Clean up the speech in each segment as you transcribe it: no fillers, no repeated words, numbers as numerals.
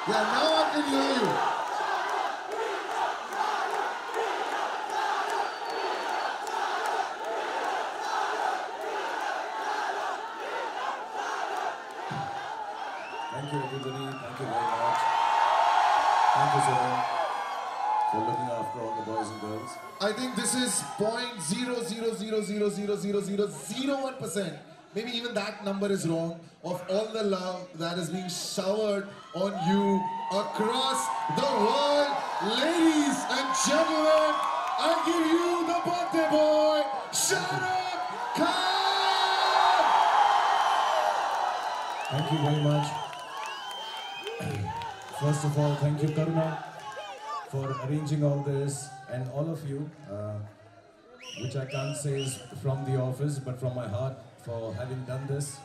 Yeah, now I can hear you. Thank you everybody, thank you very much. Thank you sir for looking after all the boys and girls. I think this is 0.000000001%. Maybe even that number is wrong of all the love that is being showered on you across the world. Ladies and gentlemen, I give you the birthday boy, Shah Rukh Khan! Thank you very much. First of all, thank you Karuna for arranging all this, and all of you, which I can't say is from the office but from my heart, for having done this.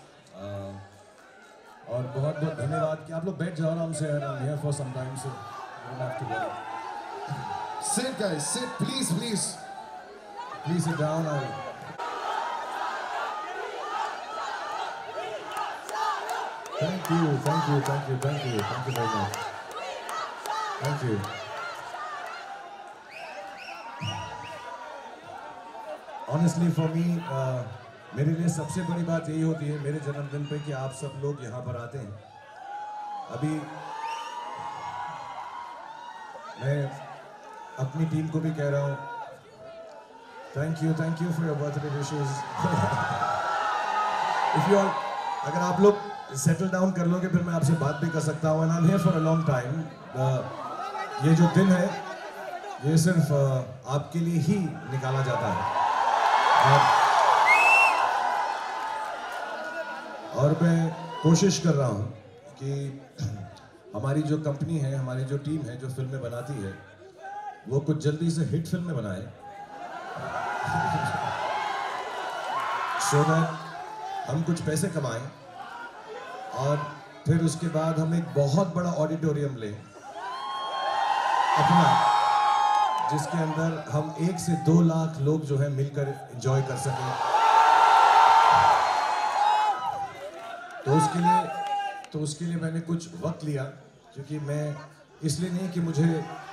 और बहुत बहुत धन्यवाद कि आप लोग बैठ जाओ आराम से यार. I'm here for some time, so you don't have to worry. Sit guys, sit please, please. Please sit down. Thank you very much. Thank you. Honestly for me, मेरे लिए सबसे बड़ी बात यही होती है मेरे जन्मदिन पे कि आप सब लोग यहाँ पर आते हैं. अभी मैं अपनी टीम को भी कह रहा हूँ, thank you for your birthday wishes. अगर आप लोग सेटल डाउन कर लोगे फिर मैं आपसे बात भी कर सकता हूँ. And I am here for a long time. ये जो दिन है ये सिर्फ आपके लिए ही निकाला जाता है. और मैं कोशिश कर रहा हूँ कि हमारी जो कंपनी है, हमारी जो टीम है जो फिल्में बनाती है, वो कुछ जल्दी से हिट फिल्में बनाए, सो दैट हम कुछ पैसे कमाएं और फिर उसके बाद हम एक बहुत बड़ा ऑडिटोरियम लें अपना, जिसके अंदर हम 1 से 2 लाख लोग जो है मिलकर एंजॉय कर सकें. तो उसके लिए मैंने कुछ वक्त लिया, क्योंकि मैं इसलिए नहीं कि मुझे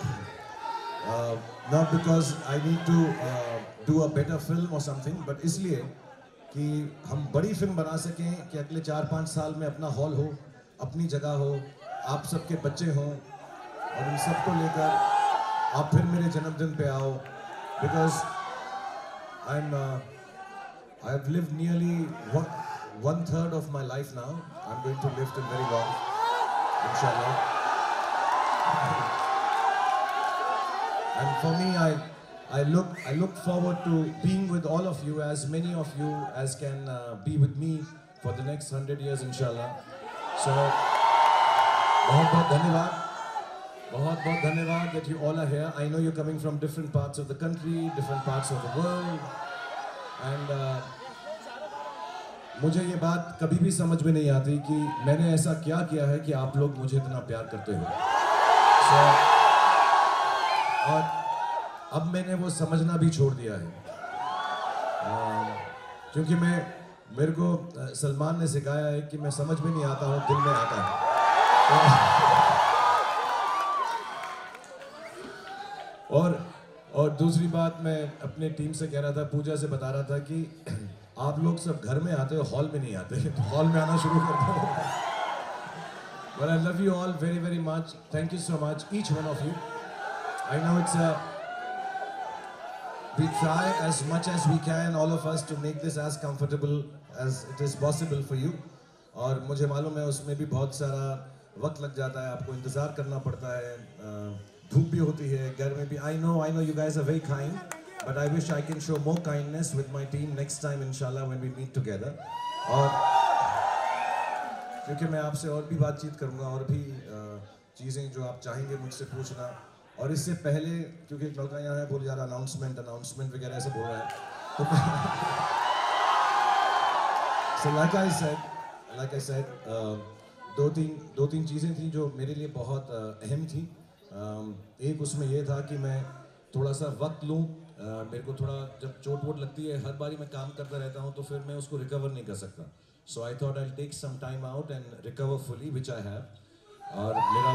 not because I need to do a better film और समथिंग, बट इसलिए कि हम बड़ी फिल्म बना सकें कि अगले 4-5 साल में अपना हॉल हो, अपनी जगह हो, आप सबके बच्चे हों और इन सबको लेकर आप फिर मेरे जन्मदिन पे आओ. Because I have lived nearly 1/3 of my life now. I'm going to live till very long, inshallah. And for me, I look forward to being with all of you, as many of you as can be with me for the next 100 years, inshallah. So, बहुत धन्यवाद that you all are here. I know you're coming from different parts of the country, different parts of the world, and मुझे ये बात कभी भी समझ में नहीं आती कि मैंने ऐसा क्या किया है कि आप लोग मुझे इतना प्यार करते हो. और अब मैंने वो समझना भी छोड़ दिया है, क्योंकि मेरे को सलमान ने सिखाया है कि मैं समझ में नहीं आता हूँ, दिल में आता है. और दूसरी बात, मैं अपने टीम से कह रहा था, पूजा से बता रहा था कि आप लोग सब घर में आते हो, हॉल में नहीं आते, तो हॉल में आना शुरू कर दो. But I love you all very very much. Thank you so much, each one of you. I know we try as much as we can, all of us, to make this as comfortable as it is possible for you. और मुझे मालूम है उसमें भी बहुत सारा वक्त लग जाता है, आपको इंतज़ार करना पड़ता है, धूप भी होती है, घर में भी. I know you guys are very kind. But I wish I can show more kindness with my team next time, inshallah, when we meet together. और क्योंकि मैं आपसे और भी बातचीत करूँगा, और भी चीज़ें जो आप चाहेंगे मुझसे पूछना. और इससे पहले, क्योंकि एक लड़का यहाँ है बोल जा रहा अनाउंसमेंट वगैरह ऐसे बोल रहा है, तो so like I said, दो तीन चीज़ें थी जो मेरे लिए बहुत अहम थी. एक उसमें ये था कि मैं थोड़ा सा वक्त लूँ. मेरे को थोड़ा जब चोट वोट लगती है, हर बारी मैं काम करता रहता हूँ, तो फिर मैं उसको रिकवर नहीं कर सकता. So I thought I take some time out and recover fully, which I have. और मेरा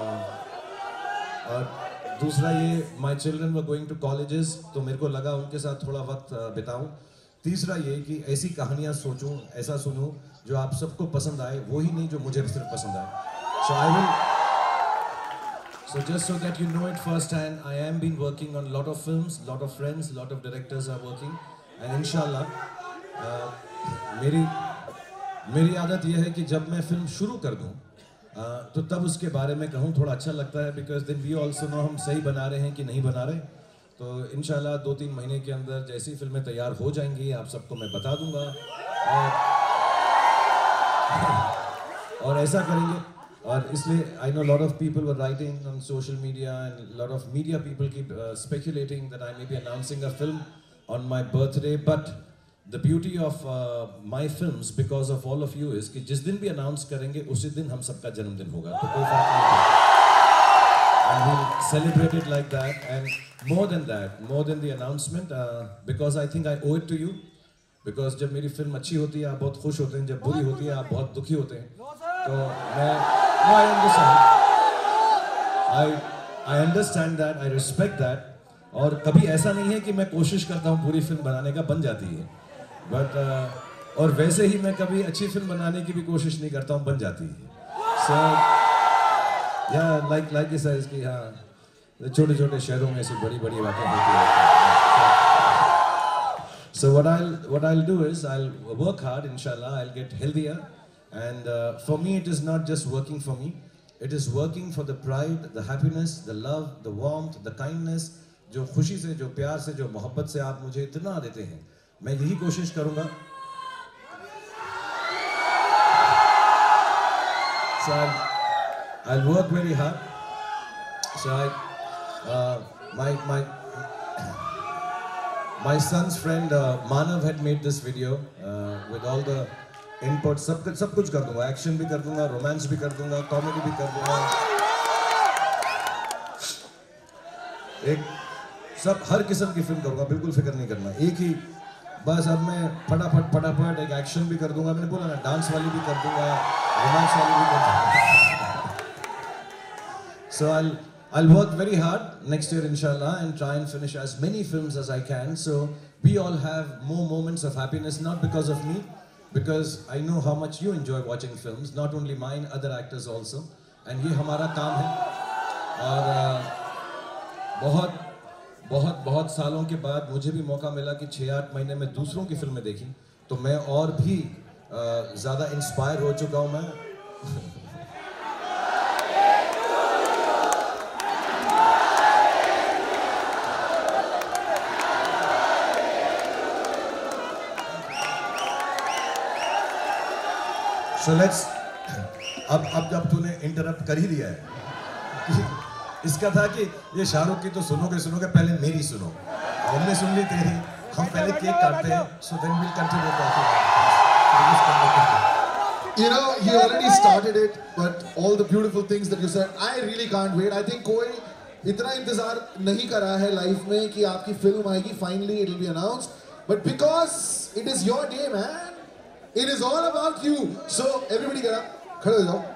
और दूसरा ये my children were going to colleges, तो मेरे को लगा उनके साथ थोड़ा वक्त बिताऊं। तीसरा ये कि ऐसी कहानियाँ सोचूं, ऐसा सुनूं जो आप सबको पसंद आए, वो ही नहीं जो मुझे सिर्फ पसंद आए। So I will, so just so that you know it firsthand, I am been working on lot of films, lot of friends, lot of directors are working, and inshallah मेरी आदत यह है कि जब मैं फिल्म शुरू कर दूं तो तब उसके बारे में कहूं, थोड़ा अच्छा लगता है, because then we also know हम सही बना रहे हैं कि नहीं बना रहे। तो इंशाल्लाह 2-3 महीने के अंदर जैसी फिल्में तैयार हो जाएंगी आप सबको मैं बता दूंगा, और ऐसा करेंगे। और इसलिए I know lot of people were writing on social media and lot of media people keep speculating that I may be announcing a film on my birthday, but the beauty of my films because of all of you is कि जिस दिन भी announce करेंगे उसी दिन हम सबका जन्मदिन होगा, तो कोई फर्क नहीं पड़ता। And we celebrate it like that, and more than that, more than the announcement, because I think I owe it to you, because जब मेरी फिल्म अच्छी होती है आप बहुत खुश होते हैं, जब बुरी होती है आप बहुत दुखी होते हैं। तो मैं I understand that, I respect that, और कभी ऐसा नहीं है कि मैं कोशिश करता हूँ पूरी फिल्म बनाने का, बन जाती है, बट और वैसे ही मैं कभी अच्छी फिल्म बनाने की भी कोशिश नहीं करता हूँ, बन जाती है। सो या लाइक इस कि हाँ छोटे छोटे शहरों में ऐसी बड़ी बड़ी बातें होती हैं। So what I'll do is I'll work hard, inshallah, I'll get healthier, and for me it is not just working for me, it is working for the pride, the happiness, the love, the warmth, the kindness, जो खुशी से, जो प्यार से, जो मोहब्बत से आप मुझे इतना देते हैं, मैं यही कोशिश करूँगा। So I'll work very hard. So my son's friend Manav had made this video with all the input, सब कुछ कर दूंगा, एक्शन भी कर दूंगा, रोमांस भी कर दूंगा, कॉमेडी भी कर दूंगा, एक सब हर किस्म की फिल्म करूंगा, बिल्कुल फिक्र नहीं करना। एक ही बस अब मैं फटाफट एक एक्शन भी कर दूंगा, मैंने बोला ना, डांस वाली भी कर दूंगा, रोमांस वाली भी कर दूंगा। So I'll work very hard next year inshallah and try and finish as many films as I can, so we all have more moments of happiness, not because of me, because I know how much you enjoy watching films, not only mine, other actors also, and ये हमारा काम है। और बहुत सालों के बाद मुझे भी मौका मिला कि 6-8 महीने में दूसरों की फिल्में देखी, तो मैं और भी ज़्यादा इंस्पायर हो चुका हूँ मैं। So let's, अब जब तूने इंटरप्ट कर ही दिया है, इसका था कि ये शाहरुख की तो सुनोगे, पहले मेरी सुनो, हमने सुन ली तेरी, हम पहले केक काटते हैं, so then we'll continue talking. You know, he already started it, but all the beautiful things that you said, I really can't wait. I think कोई इतना इंतजार नहीं करा है लाइफ में कि आपकी फिल्म आएगी, finally it will be announced, but because it is your day, man. It is all about you. So everybody get up. खड़े हो जाओ.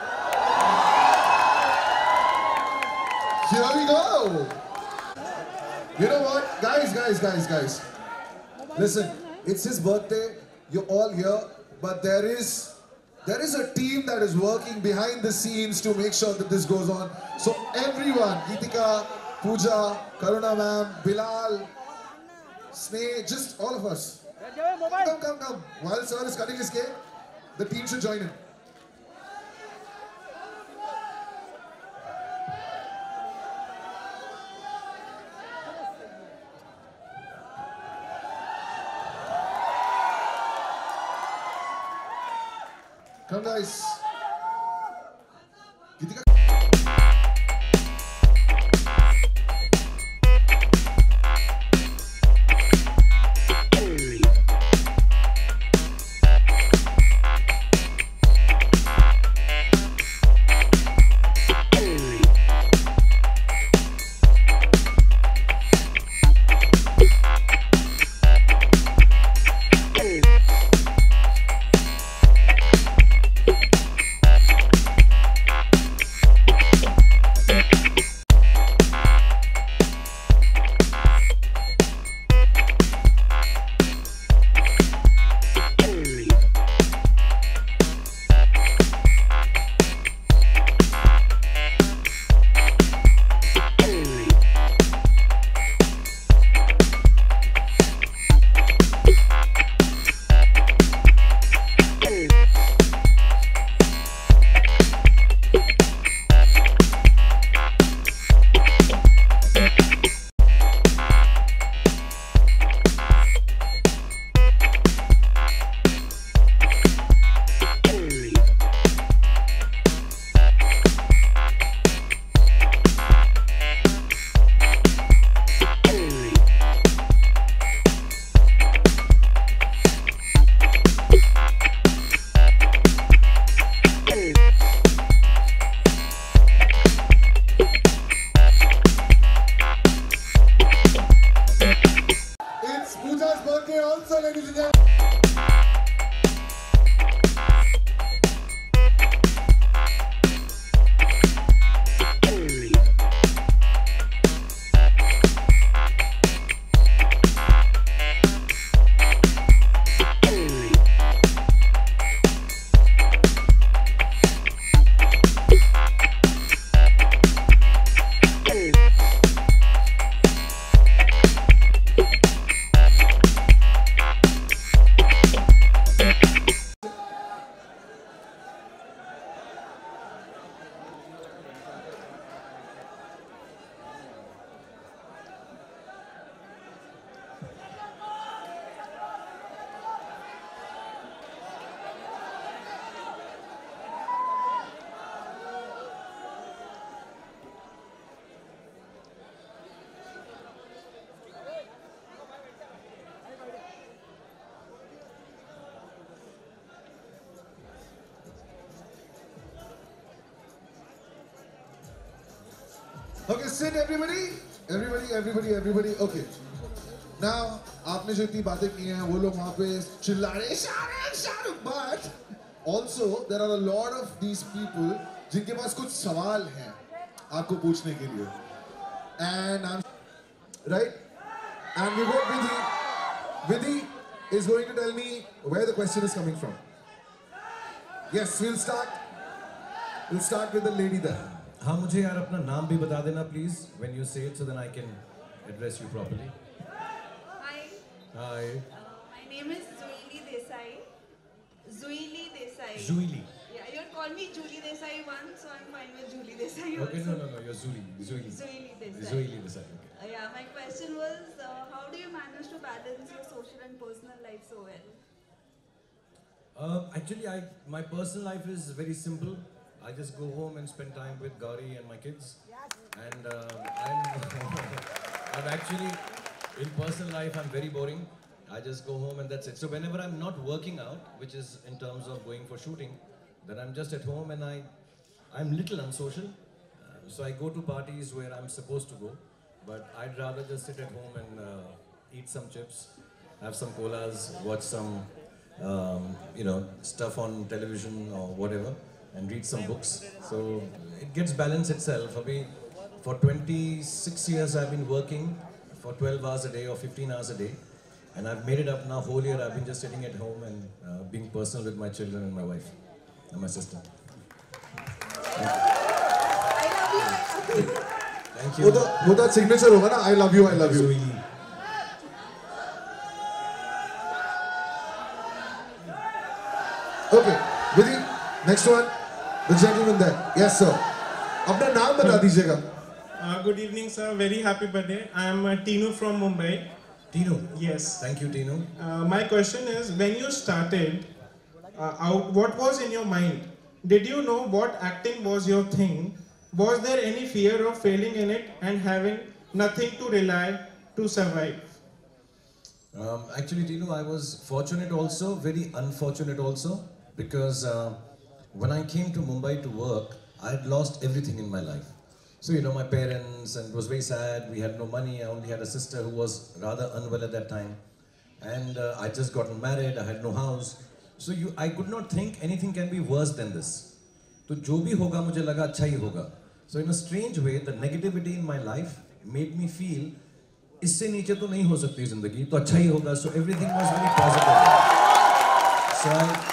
Here we go. You know what, guys. Listen, it's his birthday. You're all here, but there is a team that is working behind the scenes to make sure that this goes on. So everyone, Geetika, Pooja, Karuna ma'am, Bilal, Sneh, just all of us. Come. While sir is cutting his cake, the team should join in. Come guys. Geetika. Okay, sit everybody. Everybody. Okay. Now, आपने जो इतनी बातें की हैं, वो लोग वहाँ पे चिल्ला रहे हैं, Shahrukh, but also there are a lot of these people जिनके पास कुछ सवाल हैं आपको पूछने के लिए. And I'm right. And we got Vidhi. Vidhi is going to tell me where the question is coming from. Yes, we'll start with the lady there. हाँ मुझे यार अपना नाम भी बता देना please when you say it so then I can address you properly. Hi. Hi. My name is Zuili Desai. Zuili Desai. Julie. Yeah, you had called me Julie Desai once, so I'm fine with Julie Desai Okay, also. no, you're Zuili. Zuili Desai. Zuili Desai. Okay. Yeah, my question was, how do you manage to balance your social and personal life so well? Actually, my personal life is very simple. I just go home and spend time with Gauri and my kids. And I'm actually, in personal life, I'm very boring. I just go home and that's it. So whenever I'm not working out, which is in terms of going for shooting, then I'm just at home and I'm little unsocial. So I go to parties where I'm supposed to go. But I'd rather just sit at home and eat some chips, have some colas, watch some stuff on television or whatever, and read some books. So it gets balance itself. For 26 years I've been working for 12 hours a day or 15 hours a day, and I've made it up now. Whole year I've been just sitting at home and being personal with my children and my wife and my sister. I love you. Thank you. वो तो signature होगा ना, I love you. Zuili. Okay, Vidhi, next one, the gentleman there. Yes, sir. अपना नाम बता दीजिएगा. Good evening, sir. Very happy birthday. I am Tinu from Mumbai. Tinu. Yes. Thank you, Tinu. My question is, when you started out, what was in your mind? Did you know what acting was your thing? Was there any fear of failing in it and having nothing to rely to survive? Actually, Tinu, I was fortunate also, very unfortunate also, because when I came to Mumbai to work, I had lost everything in my life. So, my parents, and it was very sad. We had no money. I only had a sister who was rather unwell at that time. And I just gotten married. I had no house. So I could not think anything can be worse than this. So, jo bhi hoga, mujhe laga acha hi hoga. So, in a strange way, the negativity in my life made me feel, isse niche to nahi ho sakti zindagi, to acha hi hoga. So, everything was very positive. So,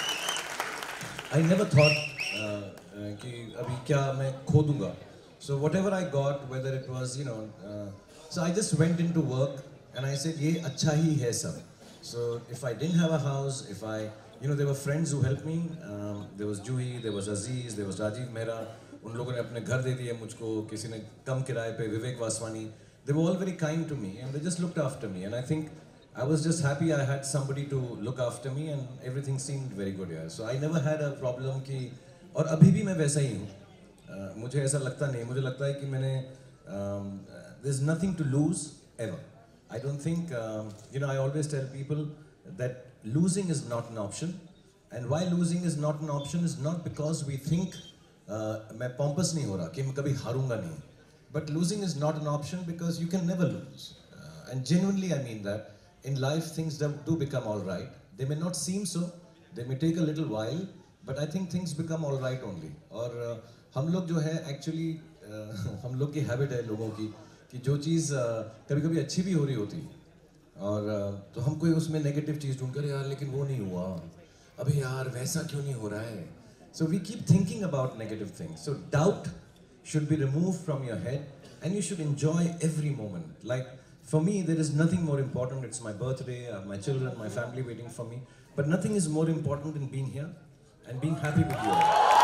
I never thought कि अभी क्या मैं खो दूंगा. So whatever I got, whether it was so I just went into work and I said ये अच्छा ही है सब. So if I didn't have a house, if I there were friends who helped me. There was Juhi, there was Aziz, there was Rajiv Mehra. उन लोगों ने अपने घर दे दिए मुझको. किसी ने कम किराए पे विवेक Vaswani. They were all very kind to me and they just looked after me. And I think I was just happy I had somebody to look after me and everything seemed very good. Yeah. So I never had a problem कि और अभी भी मैं वैसा ही हूँ. मुझे ऐसा लगता नहीं. मुझे लगता है कि मैंने there's nothing to lose ever. I don't think I always tell people that losing is not an option, and why losing is not an option is not because we think मैं pompous नहीं हो रहा कि मैं कभी हारूंगा नहीं. But losing is not an option because you can never lose. And genuinely I mean that. In life things do become all right. They may not seem so. They may take a little while. But I think things become all right only. और हम लोग जो है actually हम लोग की habit है लोगों की कि जो चीज़ कभी-कभी अच्छी भी हो रही होती और तो हम कोई उसमें negative चीज़ ढूंढ कर यार लेकिन वो नहीं हुआ अबे यार वैसा क्यों नहीं हो रहा है. So we keep thinking about negative things. So doubt should be removed from your head and you should enjoy every moment. Like for me there is nothing more important. It's my birthday, I have my children, my family waiting for me. But nothing is more important than being here and being happy with you.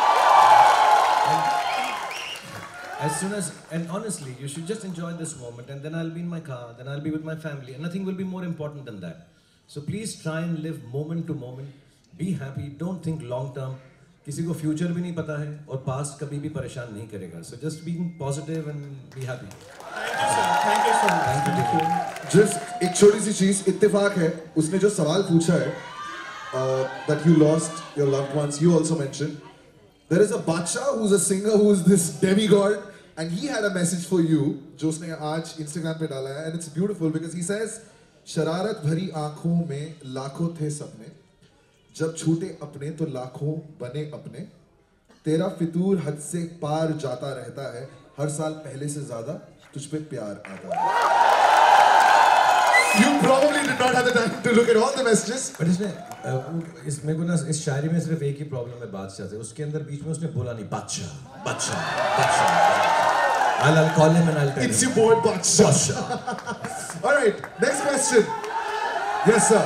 And honestly, you should just enjoy this moment and then I'll be in my car, then I'll be with my family and nothing will be more important than that. So please try and live moment to moment. Be happy, don't think long term. किसी को future भी नहीं पता है और past कभी भी परेशान नहीं करेगा. So just being positive and be happy. Thank you, sir. Thank you so much. Thank you. Just एक छोटी सी चीज इत्तेफाक है उसने जो सवाल पूछा है that you lost your loved ones. You also mentioned there is a Bacha who's a singer who's this demigod and he had a message for you जो उसने आज Instagram पे डाला है, and it's beautiful because he says शरारत भरी आंखों में लाखों थे सपने, जब छूटे अपने तो लाखों बने अपने, तेरा फितूर हद से पार जाता रहता है, हर साल पहले से ज्यादा तुझ पे प्यार आता है. You probably did not have the time to look at all the messages. But इसमें को ना इस शायरी में सिर्फ एक ही प्रॉब्लम है बादशाह से. उसके अंदर बीच में उसने बोला नहीं बादशाह, बादशाह, बादशाह. I'll call him and I'll tell him. It's your boy Baksha. All right, next question. Yes, sir.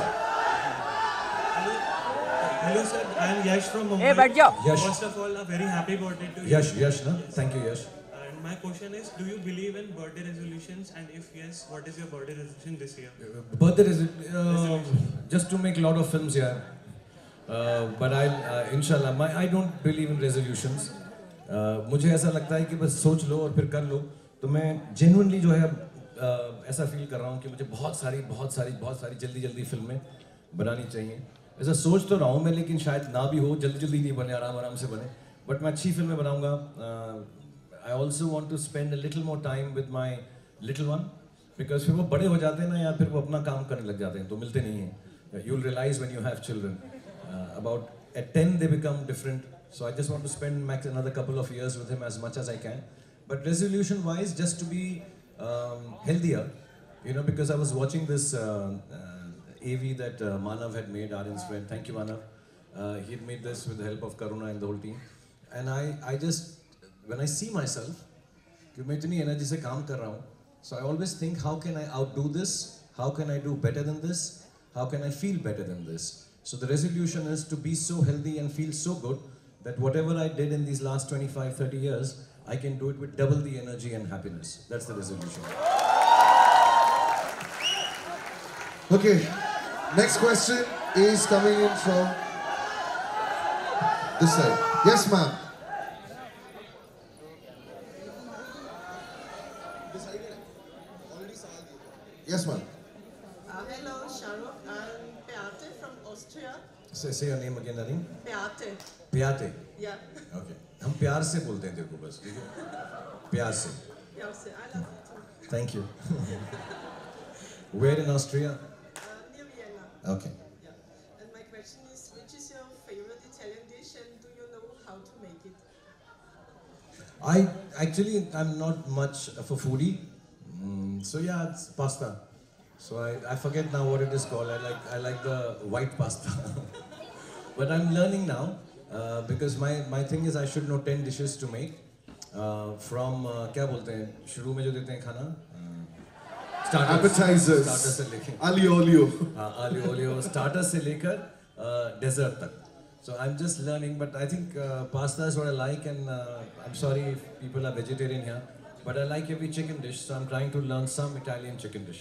Hello, sir. I am Yash from Mumbai. Hey, बैठ जाओ. Yash. First of all, a very happy birthday to you. Yash, no? Thank you, Yash. And my question is, do you believe in birthday resolutions? And if yes, what is your birthday resolution this year? Birthday just to make a lot of films, yeah. But inshallah, I don't believe in resolutions. मुझे ऐसा लगता है कि बस सोच लो और फिर कर लो. तो मैं genuinely जो है ऐसा फील कर रहा हूँ कि मुझे बहुत सारी जल्दी फिल्में बनानी चाहिए. ऐसा सोच तो रहा हूँ मैं, लेकिन शायद ना भी हो, जल्दी नहीं बने, आराम से बने. बट मैं अच्छी फिल्में बनाऊंगा. I also want to spend a little more time with my little one, because फिर वो बड़े हो जाते हैं ना, या फिर वो अपना काम करने लग जाते हैं, तो मिलते नहीं हैं. You'll realize when you have children. About at 10 they become different. So I just want to spend max another couple of years with him as much as I can. But resolution wise, just to be healthier, because I was watching this AV that Manav had made, Aryan's friend. Thank you, Manav. He had made this with the help of Karuna and the whole team. And I just, when I see myself, कि मैं इतनी energy से काम कर रहा हूँ, so I always think, how can I outdo this? How can I do better than this? How can I feel better than this? So the resolution is to be so healthy and feel so good that whatever I did in these last 25, 30 years, I can do it with double the energy and happiness. That's the resolution. Okay, next question is coming in from this side. Yes, ma'am. Yes, ma'am. Hello, Shahrukh. I'm Beate from Austria. Say your name again, Narin. Beate. Beate. Yeah. Okay. हम प्यार से बोलते हैं तेरे को बस, ठीक है? प्यार से. Beate. I love you too. Thank you. Where in Austria? Near Vienna. Okay. Yeah. And my question is, which is your favorite Italian dish, and do you know how to make it? I'm not much of a foodie. So yeah, it's pasta. So I forget now what it is called. I like the white pasta. But I'm learning now because my thing is I should know 10 dishes to make. From क्या बोलते हैं शुरू में जो देते हैं खाना? Appetizers. Starter से लेकर. Aglio olio. Aglio olio. Starter से लेकर dessert तक. So I'm just learning, but I think pasta is what I like, and I'm sorry if people are vegetarian here, but I like every chicken dish, so I'm trying to learn some Italian chicken dish.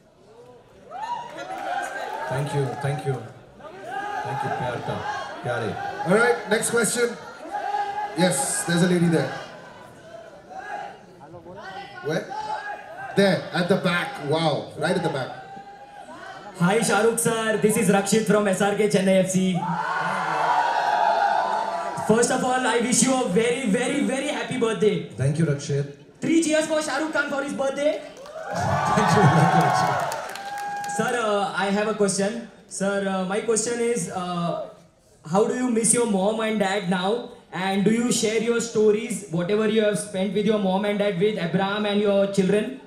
Thank you, Pyare. All right, next question. Yes, there's a lady there. Where? There, at the back. Wow, right at the back. Hi Shahrukh sir, this is Rakshit from SRK Chennai FC. First of all, I wish you a very, very, very happy birthday. Thank you, Rakshit. 3 cheers for Shahrukh Khan for his birthday. Thank you, Rakshit. Sir, I have a question. Sir, my question is, how do you miss your mom and dad now? And do you share your stories, whatever you have spent with your mom and dad, with Abraham and your children?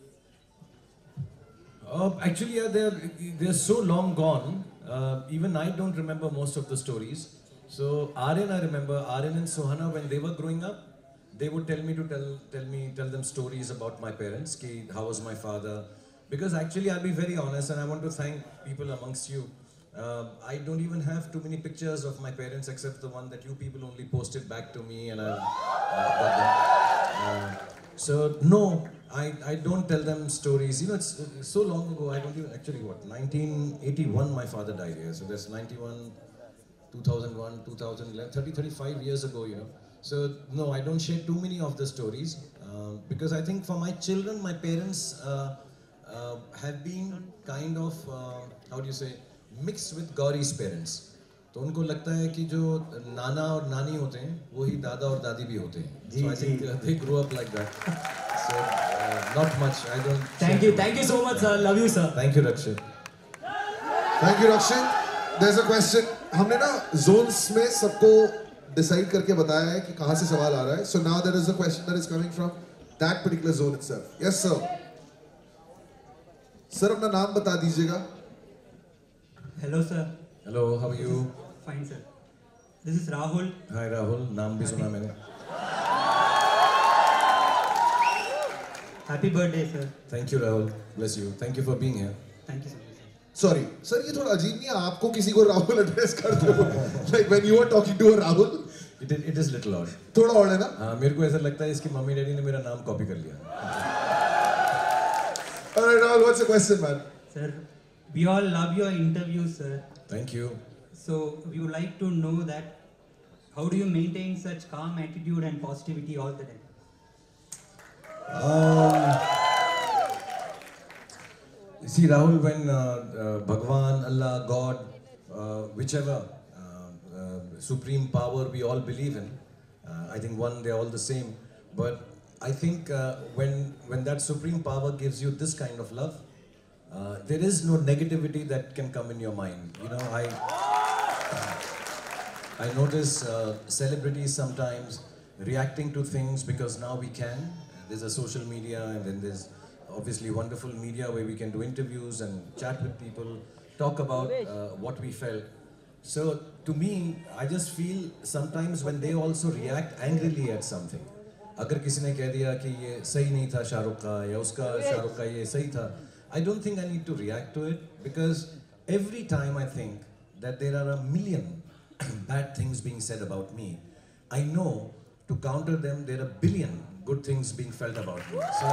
Actually, yeah, they're so long gone. Even I don't remember most of the stories. So Aryan, I remember Aryan and Sohana, when they were growing up, they would tell them stories about my parents. Ki, how was my father? Because actually, I'll be very honest, and I want to thank people amongst you. I don't even have too many pictures of my parents except the one that you people only posted back to me, and I've got them. So no, I don't tell them stories. You know, it's so long ago. I don't even actually 1981 my father died here. So that's 91, 2001, 2011, 35 years ago. You know. So no, I don't share too many of the stories because I think for my children, my parents have been kind of how do you say, mixed with Gauri's parents. तो उनको लगता है कि जो नाना और नानी होते हैं वही दादा और दादी भी होते हैं. So I think they grew up like that. So not much. I don't. Thank you so much, sir. Love you, sir. Thank you, Rakshit. Thank you, Rakshit. There's a question. हमने ना zones में सबको decide करके बताया है कि कहाँ से सवाल आ रहा है. So now there is a question that is coming from that particular zone itself. Yes, sir. Sir, अपना नाम बता दीजिएगा. Hello, sir. Hello, how are you? Fine, sir. This is Rahul. Hi, Rahul. नाम भी सुना मैंने. Happy birthday, sir. Thank you, Rahul. Bless you. Thank you for being here. Thank you so much, sir. Sorry, sir, ये थोड़ा अजीब नहीं है आपको किसी को राहुल एड्रेस करते हो? Like when you are talking to a Rahul. It is little odd. थोड़ा और है ना? हाँ, मेरे को ऐसा लगता है इसकी मम्मी डैडी ने मेरा नाम कॉपी कर लिया. Alright, Rahul, what's the question, man? Sir, we all love your interviews, sir. Thank you. So we would like to know that how do you maintain such calm attitude and positivity all the time? See, Rahul, when Bhagwan, Allah, God, whichever supreme power we all believe in, I think one, they're all the same. But I think when that supreme power gives you this kind of love, there is no negativity that can come in your mind. You know, I notice celebrities sometimes reacting to things because now we can. There's a social media, and then there's obviously wonderful media where we can do interviews and chat with people, talk about what we felt. So to me, I just feel sometimes when they also react angrily at something. अगर किसी ने कह दिया कि ये सही नहीं था शाहरुख का या उसका शाहरुख का ये सही था, I don't think I need to react to it because every time I think that there are a million bad things being said about me, I know to counter them there are a billion good things being felt about me. So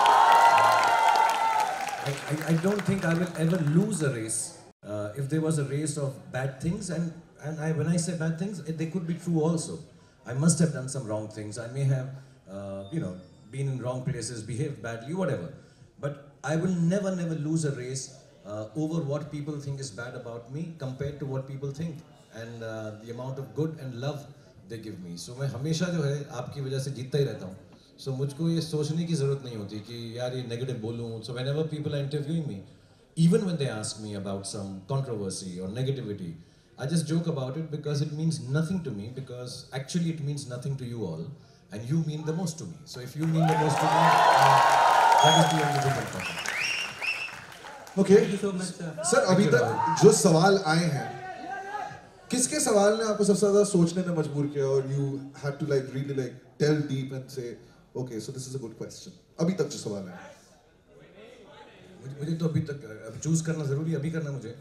I don't think I will ever lose a race. If there was a race of bad things, and when I say bad things, they could be true also. I must have done some wrong things. I may have, been in wrong places, behaved badly, whatever. But I will never lose a race over what people think is bad about me compared to what people think and the amount of good and love they give me. So मैं हमेशा जो है आपकी वजह से जीतता ही रहता हूँ. So मुझको ये सोचने की ज़रूरत नहीं होती कि यार ये negative बोलूँ. So whenever people are interviewing me, even when they ask me about some controversy or negativity, I just joke about it because it means nothing to me, because actually it means nothing to you all, and you mean the most to me. So if you mean the most to me, that is the only thing I'm talking. Okay. Thank you so much, sir. Sir, अभी तक जो सवाल आए हैं, किसके सवाल ने आपको सबसे ज़्यादा सोचने में मजबूर किया और you had to like really like delve deep and say, okay, so this is a good question. अभी तक जो सवाल है. मुझे तो अभी तक चूज करना जरूरी है, अभी करना मुझे.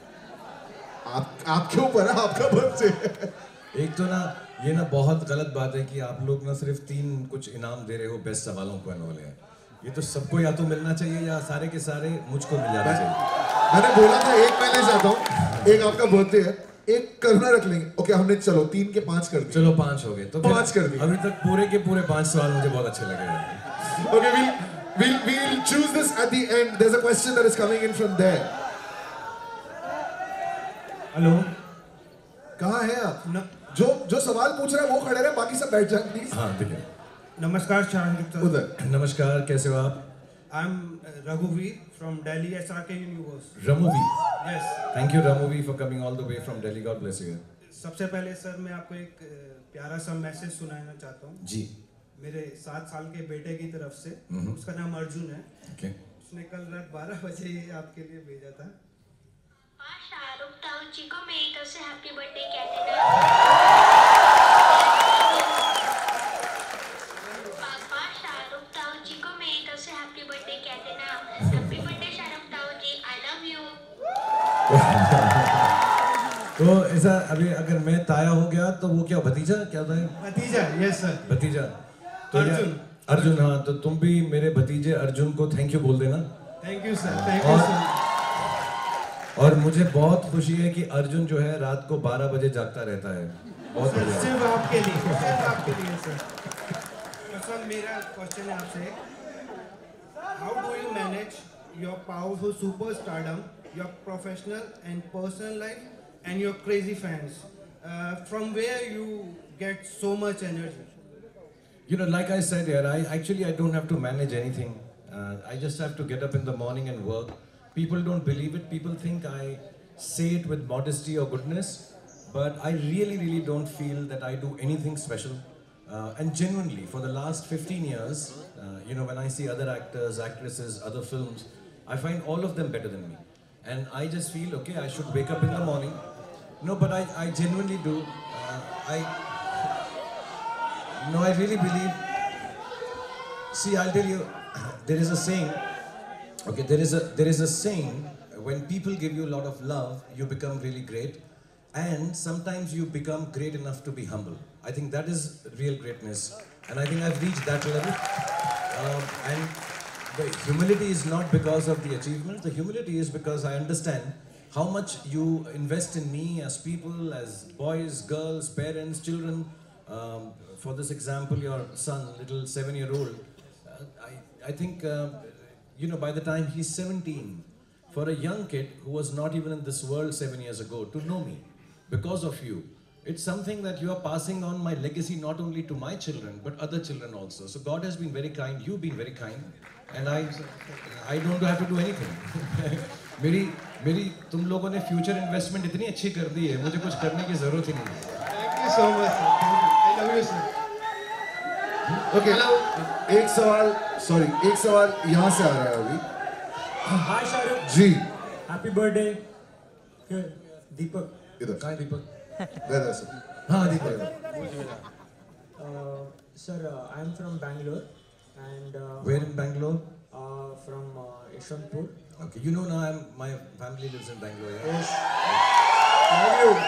आपके ऊपर है, आपका बर्थ है. एक तो ना ये ना बहुत गलत बात है कि आप लोग ना सिर्फ 3 कुछ इनाम दे रहे हो बेस्ट सवालों को वाले हैं. ये तो सबको या तो मिलना चाहिए या सारे के सारे मुझको मिल जाना चाहिए. मैंने बोला था एक पहले से आता हूँ, एक आपका बर्थडे है, एक करना रख लेंगे. ओके, हमने चलो 3 के 5 कर दिए. चलो 5 हो गए तो 5 कर दिए. अभी तक पूरे के पूरे 5 सवाल मुझे बहुत अच्छे लगे. Okay, we'll choose this at the end. There's a question that is coming in from there. Hello. कहाँ हैं आप? जो सवाल पूछ रहे हैं वो खड़े रहे, बाकी सब बैठ जाएं प्लीज. हाँ ठीक है. Namaskar, Shahrukh. उधर. नमस्कार, कैसे हो आप? I'm Raghuveer from Delhi SRK University. Ramuvi. Yes. Thank you Ramuvi for coming all the way from Delhi. God bless you. सबसे पहले सर मैं आपको एक प्यारा सा मैसेज सुनाना चाहता हूँ. जी. मेरे 7 साल के बेटे की तरफ से. उसका नाम अर्जुन है. Okay. उसने कल रात 12 बजे ये आपके लिए भेजा था. शाहरुख ताऊ जी को मेरी तरफ से हैप्पी बर्थडे कहते हैं. पापा शाहरुख ताऊ जी को मेरी तरफ से हैप्पी बर्थडे कहते ना. हैप्पी बर्थडे शाहरुख ताऊ जी, आई लव यू. तो ऐसा अभी अगर मैं ताया हो गया तो वो क्या भतीजा क्या था? भतीजा. Yes sir. भतीजा. तो अर्जुन. हाँ, तो तुम भी मेरे भतीजे अर्जुन को थैंक यू बोल देना. Thank you sir. Thank you sir. और मुझे बहुत खुशी है कि अर्जुन जो है रात को 12 बजे जागता रहता है. बहुत बढ़िया. सिर्फ आपके लिए. सिर्फ आपके लिए सर. तो सर मेरा क्वेश्चन है आपसे. How do you manage your powerful superstardom, your professional and personal life and your crazy fans. From where you get so much energy? You know, like I said here, I don't have to manage anything. I just have to get up in the morning and work. People don't believe it. People think I say it with modesty or goodness, but I really don't feel that I do anything special. And genuinely, for the last 15 years, you know, when I see other actors, actresses, other films, I find all of them better than me. And I just feel, okay, I should wake up in the morning. No, but I genuinely do. I really believe. See, I'll tell you, there is a saying. Okay, there is a saying. When people give you a lot of love, you become really great, and sometimes you become great enough to be humble. I think that is real greatness, and I think I've reached that level. And the humility is not because of the achievements. The humility is because I understand how much you invest in me as people, as boys, girls, parents, children. For this example, your son, little 7-year-old, I think, you know, by the time he's 17, for a young kid who was not even in this world 7 years ago, to know me because of you, it's something that you are passing on my legacy not only to my children, but other children also. So God has been very kind, you've been very kind, and I don't have to do anything. मेरी तुम लोगों ने future investment इतनी अच्छी कर दी है, मुझे कुछ करने की जरूरत ही नहीं है. Thank you so much, sir. I love you, sir. Okay, एक सवाल यहाँ से आ रहा है अभी. Hi Shahrukh. जी. Happy birthday. Deepak. इधर. कहाँ है दीपक? इधर सर. हाँ दीपक. Sir, I'm from Bangalore and. Where in Bangalore? From Yeshwanthpur. Okay, you know now my family lives in Bangalore. Yeah? Yes. Love you.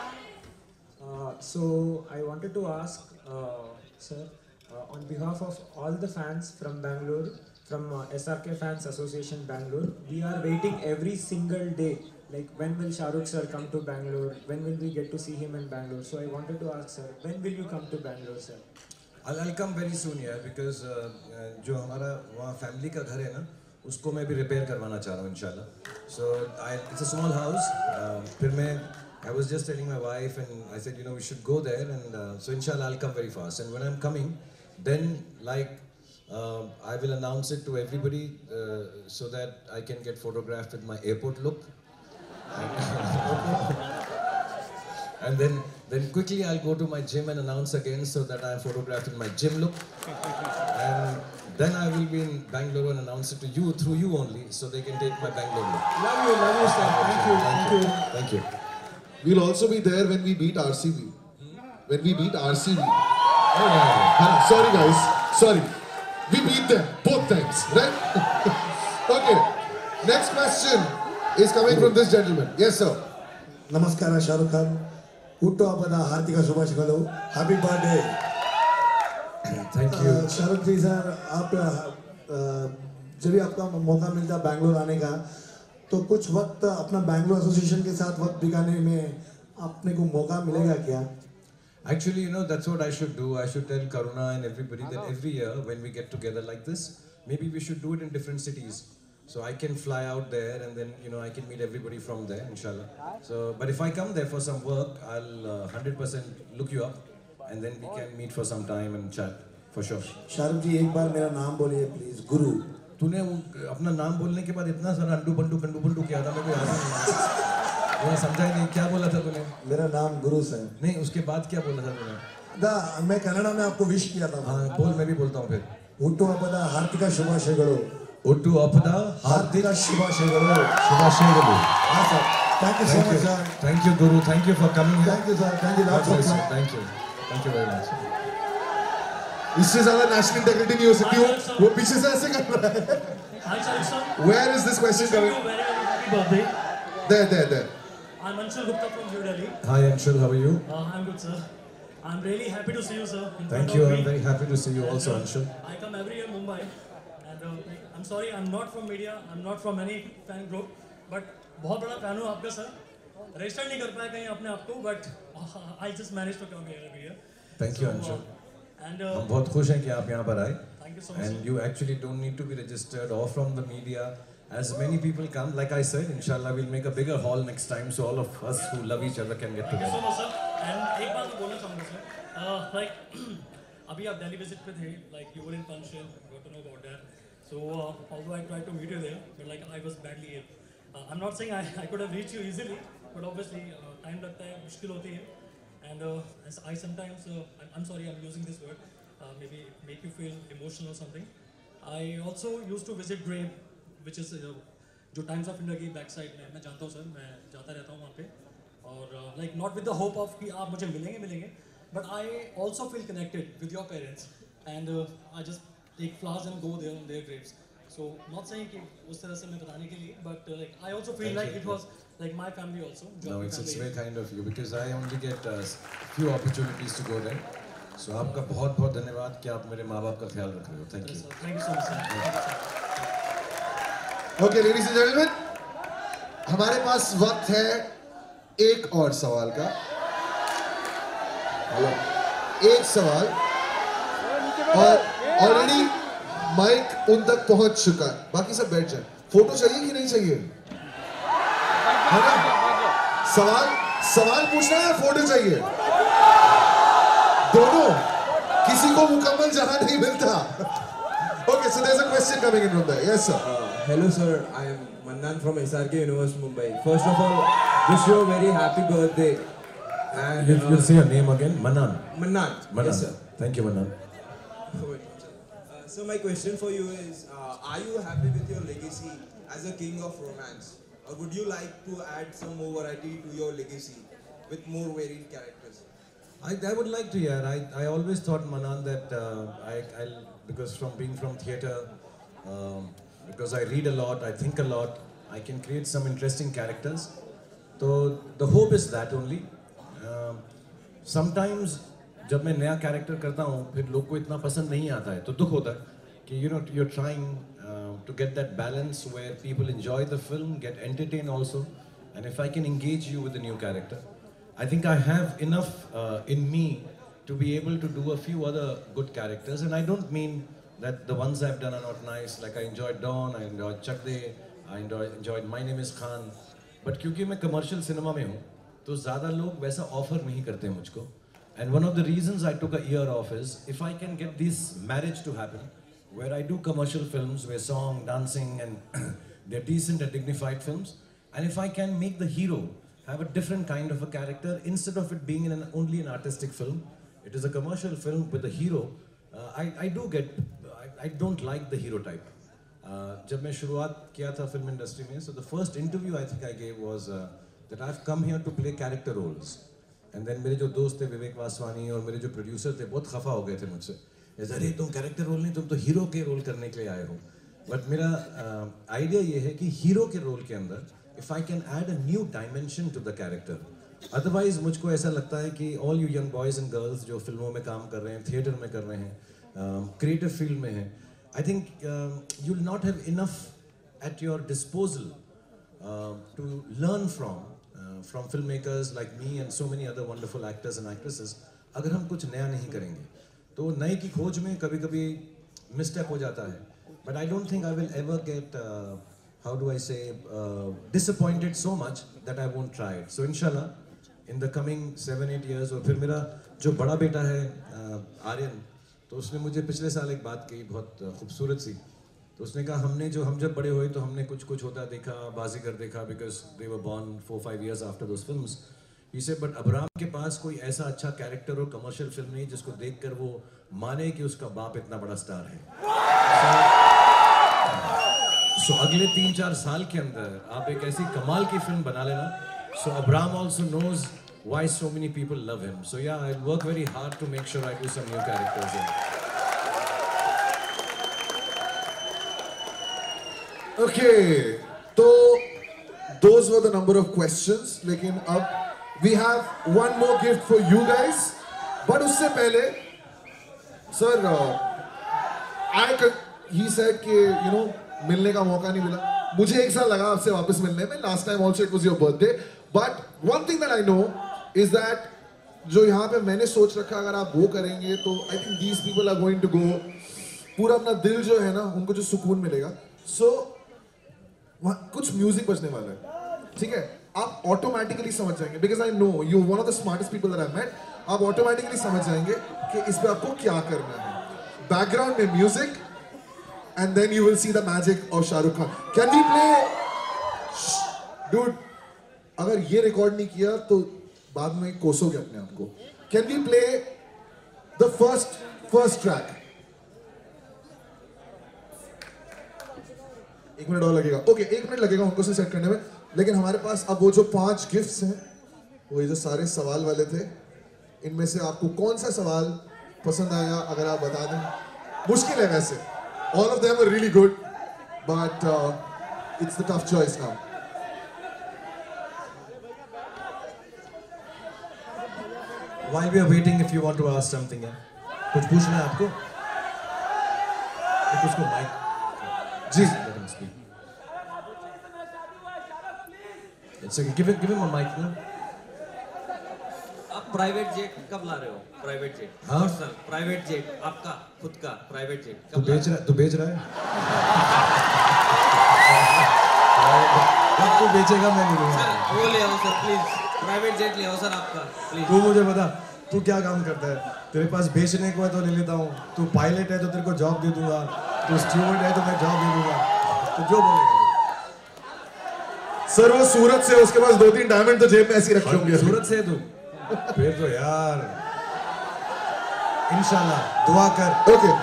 So I wanted to ask, sir, on behalf of all the fans from Bangalore, from SRK Fans Association Bangalore, we are waiting every single day. Like, when will Shahrukh sir come to Bangalore? When will we get to see him in Bangalore? So I wanted to ask, sir, when will you come to Bangalore, sir? I'll come very soon here because जो हमारा वहाँ family का घर है ना, उसको मैं भी repair करवाना चाह रहा हूँ इंशाल्लाह. So it's a small house. फिर मैं I was just telling my wife and I said, you know, we should go there, and so inshallah I'll come very fast. And when I'm coming, then I will announce it to everybody so that I can get photographed with my airport look. And then quickly I'll go to my gym and announce again so that I'm photographed in my gym look. And then I will be in Bangalore and announce it to you, through you only, so they can take my Bangalore look. Love you, sir. Thank you. We'll also be there when we beat RCB. When we beat RCB. Oh, yeah. Sorry guys, sorry. We beat them both times, right? Okay. Next question is coming from this gentleman. Yes, sir. Namaskara, Shahrukh Khan. Hutto Abada Hartika Shubhashkalu. Happy birthday. Thank you. Shahrukh ji sir, आप जब भी आपका मौका मिलता है बैंगलोर आने का, तो कुछ वक्त अपना बैंगलोर एसोसिएशन के साथ वक्त बिताने में आपने को मौका मिलेगा क्या? Actually, you know, that's what I should do. I should tell Karuna and everybody that every year when we get together like this, maybe we should do it in different cities. So I can fly out there and then, you know, I can meet everybody from there, inshallah. So, but if I come there for some work, I'll 100% look you up and then we can meet for some time and chat, for sure. Shahrukh जी एक बार मेरा नाम बोलिए please. गुरु. तूने अपना नाम बोलने के बाद इतना सारा अंडू बंडू किया था, मेरे को याद नहीं. मैं समझा ही नहीं क्या बोला था तूने. मेरा नाम गुरु सर. नहीं, उसके बाद क्या बोला था तूने? मैं कन्नड़ा में आपको विश किया था. हाँ बोल, मैं भी बोलता हूँ फिर. ಹುಟ್ಟು ಹಬ್ಬದ ಹಾರ್ದಿಕ ಶುಭಾಶಯಗಳು. ಹುಟ್ಟು ಹಬ್ಬದ ಹಾರ್ದಿಕ ಶುಭಾಶಯಗಳು. ಶುಭಾಶಯಗಳು. हाँ sir. Thank you so much sir. Thank you Guru. Thank you for coming here. Thank you sir. Thank you lots of love. Thank you. Thank you very much. इससे ज़्यादा national integrity नहीं हो सकती हो. वो पीछे से ऐसे कर रहा है. Hi Shahrukh sir. Where is this question coming? Very happy birthday. There. I'm Anshul Gupta from New Delhi. Hi Anshul, how are you? I'm good sir. I'm really happy to see you sir. Thank you. I'm very happy to see you also Anshul. I come every year Mumbai, and I'm sorry I'm not from media. I'm not from any fan group, but बहुत बड़ा fan हूँ आपका sir. Register नहीं कर पाया कहीं अपने आप को, but I just managed to come here every year. Thank you Anshul. And हम बहुत खुश हैं कि आप यहाँ पर आए. Thank you so much. And you actually don't need to be registered or from the media. as many people come, like I said, inshallah we'll make a bigger hall next time, so all of us who love each other can get Thank you together. so much, sir. And एक बात मैं बोलना चाहूँगा sir, like अभी आप Delhi visit पे थे, like you were in Panchsheel, got to know about that. So although I tried to meet you there, but like I was badly ill. I'm not saying I could have reached you easily, but obviously time लगता है, मुश्किल होती है. And as I sometimes, I'm sorry I'm using this word, maybe make you feel emotional or something. I also used to visit Grave, which is जो Times of India की back side में मैं जानता हूँ सर, मैं जाता रहता हूँ वहाँ पे और like not with the hope of कि आप मुझे मिलेंगे, but I also feel connected with your parents and I just take flowers and go there on their graves. So not saying कि उस तरह से मैं बताने के लिए, but like I also feel like it was like my family also. No, it's very kind of you because I only get few opportunities to go there. So आपका बहुत बहुत धन्यवाद कि आप मेरे माँ बाप का ख्याल रख रहे हो. Thank you. Thank you so much, sir. Okay, ladies and gentlemen, हमारे पास वक्त है एक और सवाल का. एक सवाल और ऑलरेडी माइक उन तक पहुंच चुका है. बाकी सब बैठ जाए. फोटो चाहिए कि नहीं चाहिए? है ना? सवाल पूछना है या फोटो चाहिए? दोनों. किसी को मुकम्मल जहां नहीं मिलता. Okay, so there's a question coming in from there. Yes, sir. Hello, sir. I am Mannan from SRK University, Mumbai. First of all, wish you a very happy birthday. And You'll say your name again, Mannan. Mannan. Yes, sir. Thank you, Mannan. So my question for you is, are you happy with your legacy as a king of romance? Or would you like to add some more variety to your legacy with more varied characters? I would like to hear. I always thought, Manan, that because from being from theatre, because I read a lot, I think a lot, I can create some interesting characters. So the hope is that only. Sometimes जब मैं नया character करता हूँ, फिर लोग को इतना पसंद नहीं आता है, तो दुख होता है कि you're trying to get that balance where people enjoy the film, get entertained also, and if I can engage you with a new character, I think I have enough in me to be able to do a few other good characters, and I don't mean that the ones I've done are not nice. Like I enjoyed Dawn, I enjoyed Chak De, I enjoyed My Name is Khan, but क्योंकि मैं commercial cinema में हूँ, तो ज़्यादा लोग वैसा offer नहीं करते मुझको. And one of the reasons I took a year off is if I can get this marriage to happen, where I do commercial films, where song, dancing, and they're decent and dignified films, and if I can make the hero have a different kind of a character instead of it being in only an artistic film, it is a commercial film with a hero. I don't like the hero type. जब मैं शुरुआत किया था film industry में, so the first interview I think I gave was that I've come here to play character roles. And then मेरे जो दोस्त थे विवेक वासवानी और मेरे जो प्रोड्यूसर थे बहुत खफा हो गए थे मुझसे. अरे तुम कैरेक्टर रोल नहीं, तुम तो हीरो के रोल करने के लिए आए हो. बट मेरा आइडिया ये है कि हीरो के रोल के अंदर if I can add a new dimension to the character. Otherwise मुझको ऐसा लगता है कि all you young boys and girls जो फिल्मों में काम कर रहे हैं, थिएटर में कर रहे हैं, क्रिएटिव फील्ड में हैं, I think you'll not have enough at your disposal to learn from filmmakers like me and so many other wonderful actors and actresses. अगर हम कुछ नया नहीं करेंगे तो नए की खोज में कभी-कभी मिस्टेक हो जाता है. But I don't think I will ever get how do I say disappointed so much that I won't try it. So inshallah in the coming 7-8 years. और फिर मेरा जो बड़ा बेटा है आर्यन, तो उसने मुझे पिछले साल एक बात कही बहुत खूबसूरत सी. तो उसने कहा हम जब बड़े हुए तो हमने कुछ होता देखा, बाजीगर देखा, because they were born 4-5 years after those films. He said, but Abram के पास कोई ऐसा अच्छा कैरेक्टर और कमर्शियल फिल्म नहीं जिसको देखकर वो माने कि उसका बाप इतना बड़ा स्टार है. So अगले 3-4 साल के अंदर आप एक ऐसी कमाल की फिल्म बना लेना. So Abram also knows why so many people love him. So yeah, I'll work very hard to make sure I do some new characters in. Okay, so those were the number of questions. लेकिन अब we have one more gift for you guys. But उससे पहले, sir, he said कि मिलने का मौका नहीं मिला. मुझे एक साल लगा आपसे वापस मिलने में. Last time also it was your birthday. But one thing that I know is that जो यहाँ पे मैंने सोच रखा अगर आप वो करेंगे तो I think these people are going to go. पूरा अपना दिल जो है ना उनको जो सुकून मिलेगा. So कुछ म्यूजिक बजने वाला है, ठीक है? आप ऑटोमेटिकली समझ जाएंगे, because I know you one of the smartest people that I met. आप ऑटोमेटिकली समझ जाएंगे कि इस पे आपको क्या करना है. बैकग्राउंड में music and then you will see the magic of Shah Rukh Khan. Can we play? Dude, अगर ये रिकॉर्ड नहीं किया तो बाद में कोसोगे अपने आप को. Can we play the first track? 1 minute और लगेगा. ओके, 1 मिनट लगेगा उनको से सेट करने में. लेकिन हमारे पास अब वो जो 5 गिफ्ट्स हैं, वो ये जो सारे सवाल वाले थे, इनमें से आपको कौन सा सवाल पसंद आया अगर आप बता दें. मुश्किल है वैसे. All of them were really good, but it's the tough choice now. While we are waiting, if you want to ask something, कुछ पूछना है आपको? उसको mic. जी. Let him speak. It's okay. Give him a mic, no? आप private jet कब ला रहे हो? Private jet? हाँ? सर, प्राइवेट जेट आपका खुद का प्राइवेट जेट तू बेच रहा है? कब तू बेचेगा मैं नहीं लूँगा. सर वो ले आओ सर प्लीज, प्राइवेट जेट ले आओ सर आपका प्लीज. तू मुझे बता, तू क्या काम करता है? तेरे पास बेचने को है तो ले लेता हूँ. तू पायलट है तो तेरे को जॉब दे दूंगा. तू स्टूवर्ड है तो मैं जॉब दे दूंगा. तो जो बोलेगा. सर वो सूरत से, उसके पास 2-3 डायमंड तो जेब में ऐसे रखे होंगे. सूरत से है तू? फिर तो यार इंशाल्लाह दुआ कर. ओके,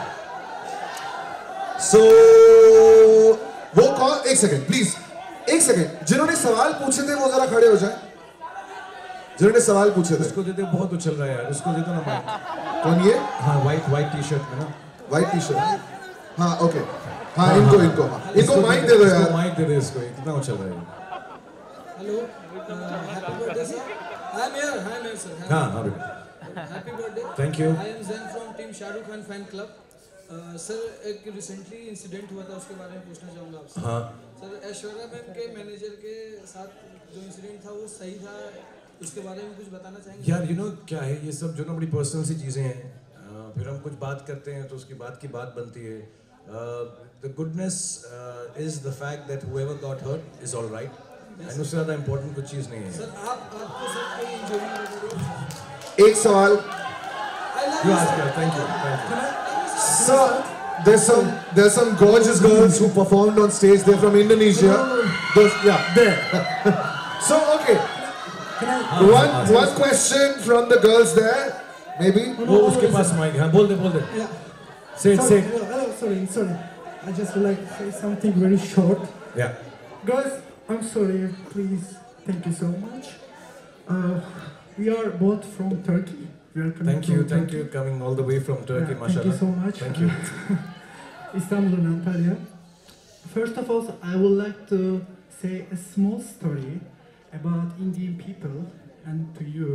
सो वो कौन, एक सेकंड प्लीज, एक सेकंड. जिन्होंने सवाल पूछे थे वो जरा खड़े हो जाए. जिन्होंने सवाल पूछे थे उसको देते. बहुत उछल रहा है यार, उसको दे दो ना माइक. कौन ये? हाँ, व्हाइट टी शर्ट में ना. White T shirt. हाँ ओके. हाँ इनको माइक दे दो यार. माइक दे दे इसको. कितना उछल रहा है. Hello, happy birthday sir. I am here sir. हाँ बेटा. Happy birthday. Thank you. I am Jain from team Shahrukh Khan fan club. Sir एक रिसेंटली इंसिडेंट हुआ था, उसके बारे में पूछना चाहूँगा आपसे. हाँ सर, ऐश्वर्या मैम के मैनेजर के साथ जो इंसिडेंट था वो सही था, उसके बारे में कुछ बताना चाहेंगे? यार यू नो क्या है ये सब जो ना बड़ी पर्सनल सी चीज़ें हैं. फिर हम कुछ बात करते हैं तो उसकी बात की बात बनती है. The goodness is the fact that whoever got hurt is all right. And उससे ज़्यादा इम्पोर्टेंट कुछ चीज़ नहीं है. सर आपको सर कोई इंजरी? एक सवाल. You ask her. Thank you. Sir, there's some gorgeous girls who performed on stage. They're from Indonesia. There. So okay. One question from the girls there, maybe. वो उसके पास mic. हाँ बोल दे. Say it. Sorry. I just would like to say something very short. Yeah. Guys, I'm sorry. Please, thank you so much. We are both from Turkey. We are coming Thank from you. Turkey. Coming all the way from Turkey, Yeah, mashallah. thank you so much. Thank you. Istanbul and Antalya. First of all, I would like to say a small story about Indian people and to you.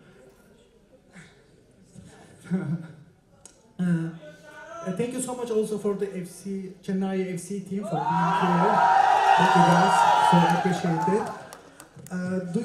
Thank you so much also for the Chennai FC team for being here. Thank you guys, so appreciated.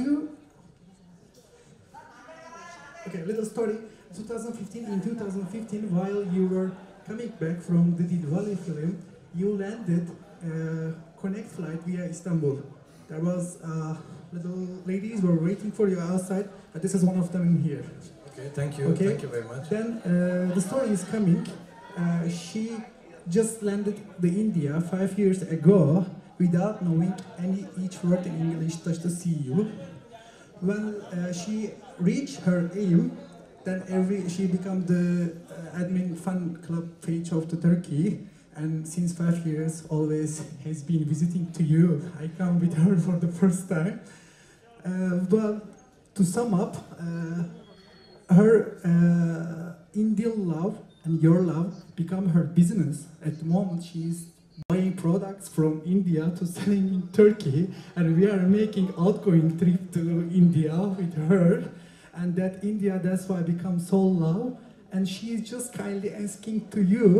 Okay, little story. In 2015, while you were coming back from the Dilwale film, you landed connect flight via Istanbul. There was little ladies were waiting for you outside, but this is one of them in here. Okay, thank you. Okay. Thank you very much. Then the story is coming. She just landed the India 5 years ago without knowing each word in English just to see you. When she reached her aim, then she became the admin fan club page of the Turkey, and since 5 years always has been visiting to you. I come with her for the first time. But to sum up, her Indian love and your love become her business. At the moment she is buying products from India to selling in Turkey, and we are making outgoing trip to India with her, and that India, that's why become so love, and she is just kindly asking to you,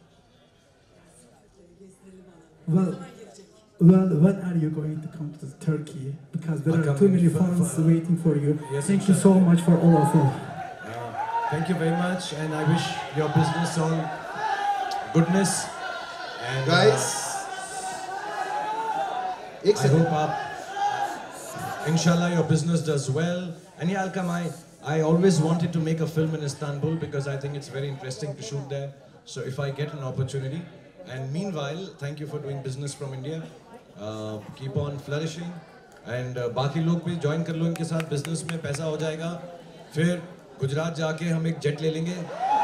well, when are you going to come to Turkey? Because there are too many fans waiting for you. Yes, thank you so much for all of you. Thank you very much, and I wish your business all goodness. And guys, एक I hope आप inshallah your business does well. And yeah, I'll come. I always wanted to make a film in Istanbul because I think it's very interesting to shoot there. So if I get an opportunity, and meanwhile, thank you for doing business from India. Keep on flourishing. And बाकी लोग भी join कर लो इनके साथ business में, पैसा हो जाएगा. फिर गुजरात जाके हम एक jet ले लेंगे.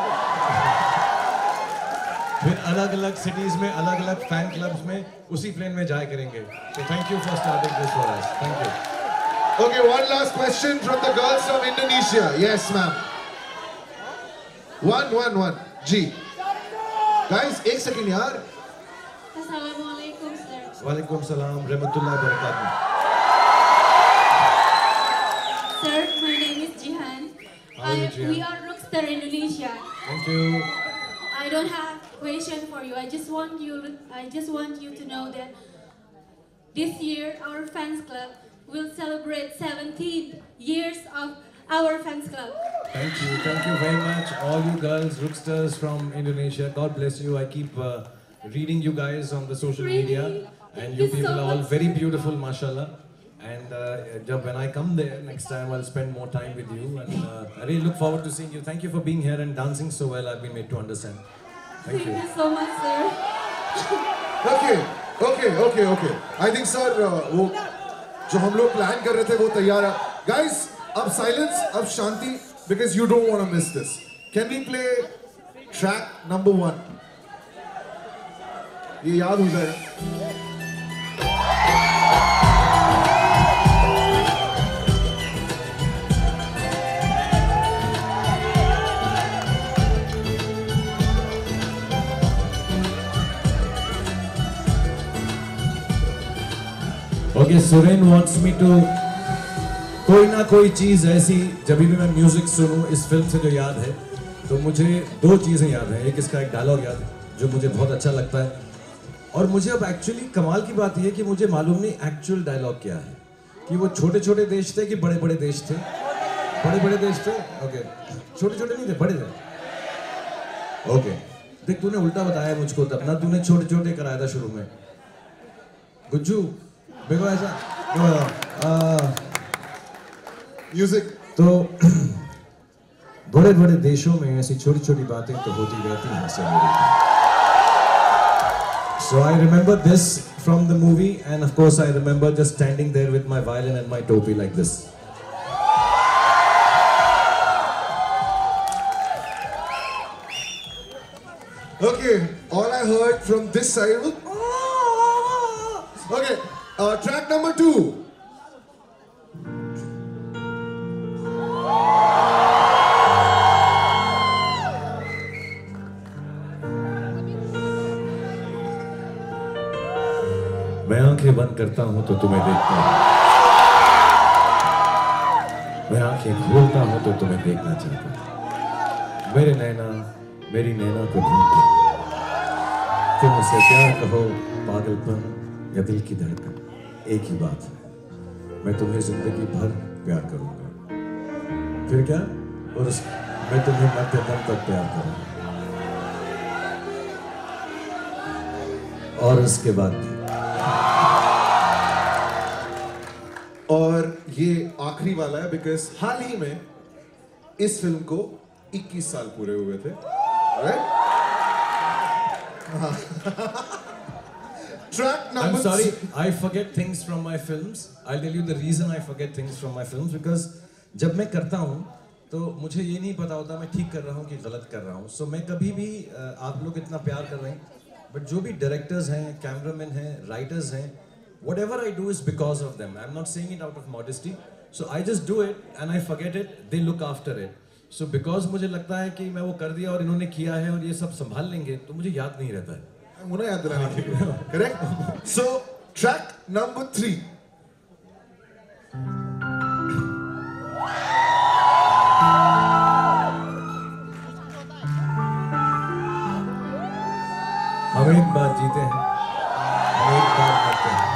फिर अलग-अलग cities में, अलग-अलग fan clubs में उसी plane में जाया करेंगे. So thank you for starting this for us. Thank you. Okay, one last question from the girls from Indonesia. Yes, ma'am. One. G. Guys, एक second यार. Assalamualaikum, sir. Walaikum salam, rahmatullahi barakatuh. Sir, my name is Jihan. How are you, Jihan? We are Rockstar Indonesia. Thank you. I don't have question for you. I just want you to know that this year our fans club will celebrate 17 years of our fans club. Thank you very much, all you girls, Rookstars from Indonesia. God bless you. I keep reading you guys on the social media, and you people are all very beautiful, mashallah. And when I come there next time, I'll spend more time with you, and I really look forward to seeing you. Thank you for being here and dancing so well. I've been made to understand. Thank you. Thank you so much, sir. Okay. I think sir, वो जो हम लोग plan कर रहे थे वो तैयार है. Guys, अब silence, अब शांति, because you don't want to miss this. Can we play track number 1? ये याद हो जाएगा. Okay, Suren wants me to कोई ना कोई चीज़ ऐसी जब भी मैं म्यूजिक सुनूं इस फिल्म से जो याद है तो मुझे 2 चीज़ें याद हैं. एक इसका एक डायलॉग याद है जो मुझे बहुत अच्छा लगता है, और मुझे अब एक्चुअली कमाल की बात यह है कि मुझे मालूम नहीं एक्चुअल डायलॉग क्या है, कि वो छोटे छोटे देश थे कि बड़े बड़े देश थे. बड़े देश थे. ओके, छोटे छोटे नहीं थे, बड़े थे. ओके, देख तूने उल्टा बताया मुझको, तब ना तूने छोटे छोटे कराया था शुरू में. गुज्जू देखो ऐसा म्यूजिक तो बड़े बड़े देशों में ऐसी छोटी छोटी बातें तो होती रहती हैं sir. So I remember this from the movie, and of course I remember just standing there with my violin and my topi like this. Okay, all I heard from this side was okay. Track number 2. मैं आंखें बंद करता हूं तो तुम्हें देखता हूं, मैं आंखें खोलता हूं तो तुम्हें देखना चाहता हूं. मेरे नैना मेरी नैना को ढूंढते, तुम उसे प्यार कहो पागलपन या दिल की धड़कन, एक ही बात है, मैं तुम्हें जिंदगी भर प्यार करूंगा. फिर क्या, और मैं तुम्हें मरते दम तक प्यार करूंगा, और उसके बाद भी. और ये आखिरी वाला है बिकॉज हाल ही में इस फिल्म को 21 साल पूरे हुए थे. Right? Track number. I'm sorry, I forget things from my films. I'll tell you the reason I forget things from my films because जब मैं करता हूँ तो मुझे ये नहीं पता होता मैं ठीक कर रहा हूँ कि गलत कर रहा हूँ. So मैं कभी भी आप लोग इतना प्यार कर रहे हैं, but जो भी डायरेक्टर्स हैं, कैमरामैन हैं, राइटर्स हैं, whatever I do is because of them. I'm not saying it out of modesty. So I just do it and I forget it. They look after it. So because मुझे लगता है कि मैं वो कर दिया और इन्होंने किया है और ये सब संभाल लेंगे, तो मुझे याद नहीं रहता है. मुझे याद दिलाने के लिए. Correct? So track number 3. हम एक बार जीते हैं, हम एक बार मरते हैं,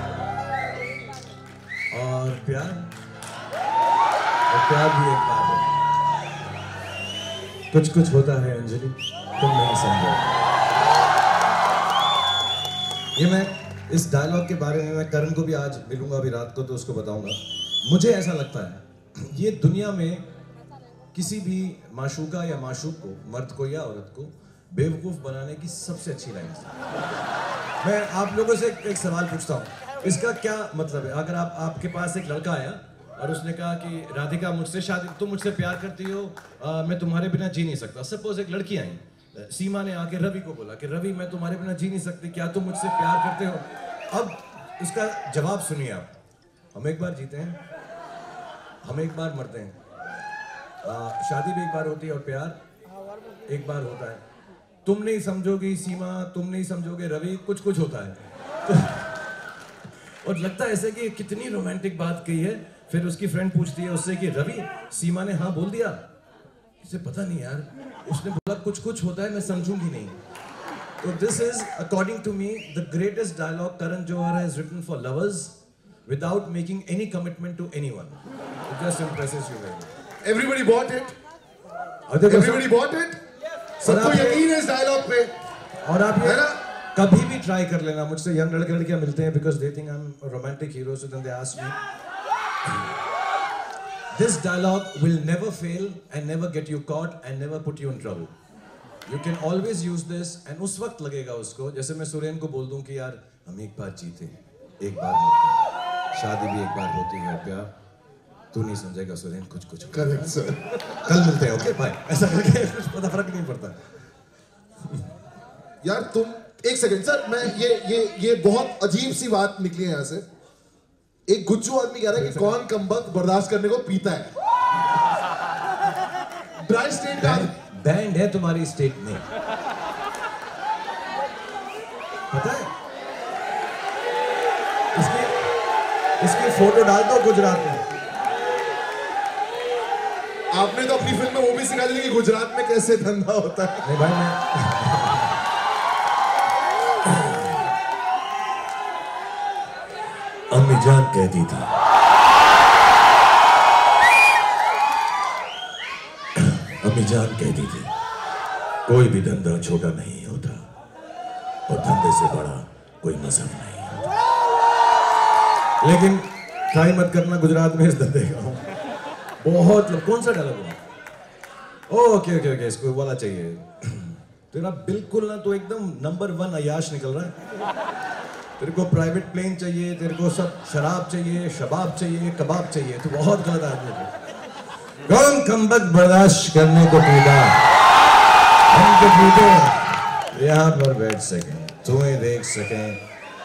और प्यार भी एक बार है. कुछ कुछ होता है अंजलि, तुम नहीं समझो. ये मैं इस डायलॉग के बारे में मैं करण को भी आज मिलूंगा अभी रात को तो उसको बताऊंगा। मुझे ऐसा लगता है ये दुनिया में किसी भी माशूका या माशूक को, मर्द को या औरत को बेवकूफ़ बनाने की सबसे अच्छी लाइन है। मैं आप लोगों से एक सवाल पूछता हूँ, इसका क्या मतलब है? अगर आपके पास एक लड़का आया और उसने कहा कि राधिका मुझसे शादी, तुम मुझसे प्यार करती हो, मैं तुम्हारे बिना जी नहीं सकता। सपोज एक लड़की आई, सीमा ने आके रवि को बोला कि रवि मैं तुम्हारे बिना जी नहीं सकती, क्या तुम मुझसे प्यार करते हो? अब इसका जवाब सुनिए आप। हम एक बार जीते हैं, हम एक बार मरते हैं, शादी भी एक बार होती है और प्यार एक बार होता है। तुम नहीं समझोगी सीमा, तुम नहीं समझोगे रवि, कुछ कुछ होता है। और लगता है ऐसे कि कितनी रोमांटिक बात कही है। फिर उसकी फ्रेंड पूछती है उससे कि रवि सीमा ने हाँ बोल दिया? इसे पता नहीं यार, उसने बोला कुछ कुछ होता है, मैं समझूंगी नहीं। तो this is according to me the greatest dialogue Karan Johar has written for lovers without making any commitment to anyone. It just impresses you very much. Everybody bought it? Everybody bought it? सबको यकीन है इस डायलॉग पे? और आप ये कभी भी ट्राई कर लेना। मुझसे यंग लड़के लड़कियां मिलते हैं because they think I'm a romantic hero, so then they ask me. This dialogue will never fail and never get you caught and never put you in trouble. You can always use this and उस वक्त लगेगा उसको, जैसे मैं सुरेन को बोल दूं कि यार हम एक बार जीते, एक बार मरते, शादी भी एक बार होती है, प्यार तू नहीं समझेगा सुरेन, कुछ कुछ। Correct sir. कल मिलते हैं, ओके बाय। ऐसा करके कुछ पता फर्क नहीं पड़ता। यार तुम एक सेकंड सर, मैं ये बहुत अजीब सी बात निकली है यहाँ से। एक गुज्जू आदमी कह रहा है कि कौन कमबख्त बर्दाश्त करने को पीता है। ड्राई स्टेट का बैंड है तुम्हारी स्टेट में, पता है? इसकी फोटो डाल दो गुजरात में। आपने तो अपनी फिल्म में वो भी सिखा दी कि गुजरात में कैसे धंधा होता है। नहीं भाई, मैं अम्मी जान कहती थी, अम्मी जान कहती थी कोई भी धंधा छोटा नहीं होता और धंधे से बड़ा कोई मजहब नहीं। लेकिन ट्राई मत करना गुजरात में इस धंधे का। बहुत लोग, कौन सा डायलॉग हुआ? ओके ओके ओके, इसको वाला चाहिए। तेरा बिल्कुल ना तो एकदम नंबर 1 अयाश निकल रहा है। तेरे को प्राइवेट प्लेन चाहिए, तेरे को सब शराब चाहिए, शबाब चाहिए, कबाब चाहिए। तो बहुत गलत आदमी है। कौन कमबख्त बर्दाश्त करने को पीता? हम तो पीते यहाँ पर बैठ सकें, तुम्हें देख सकें,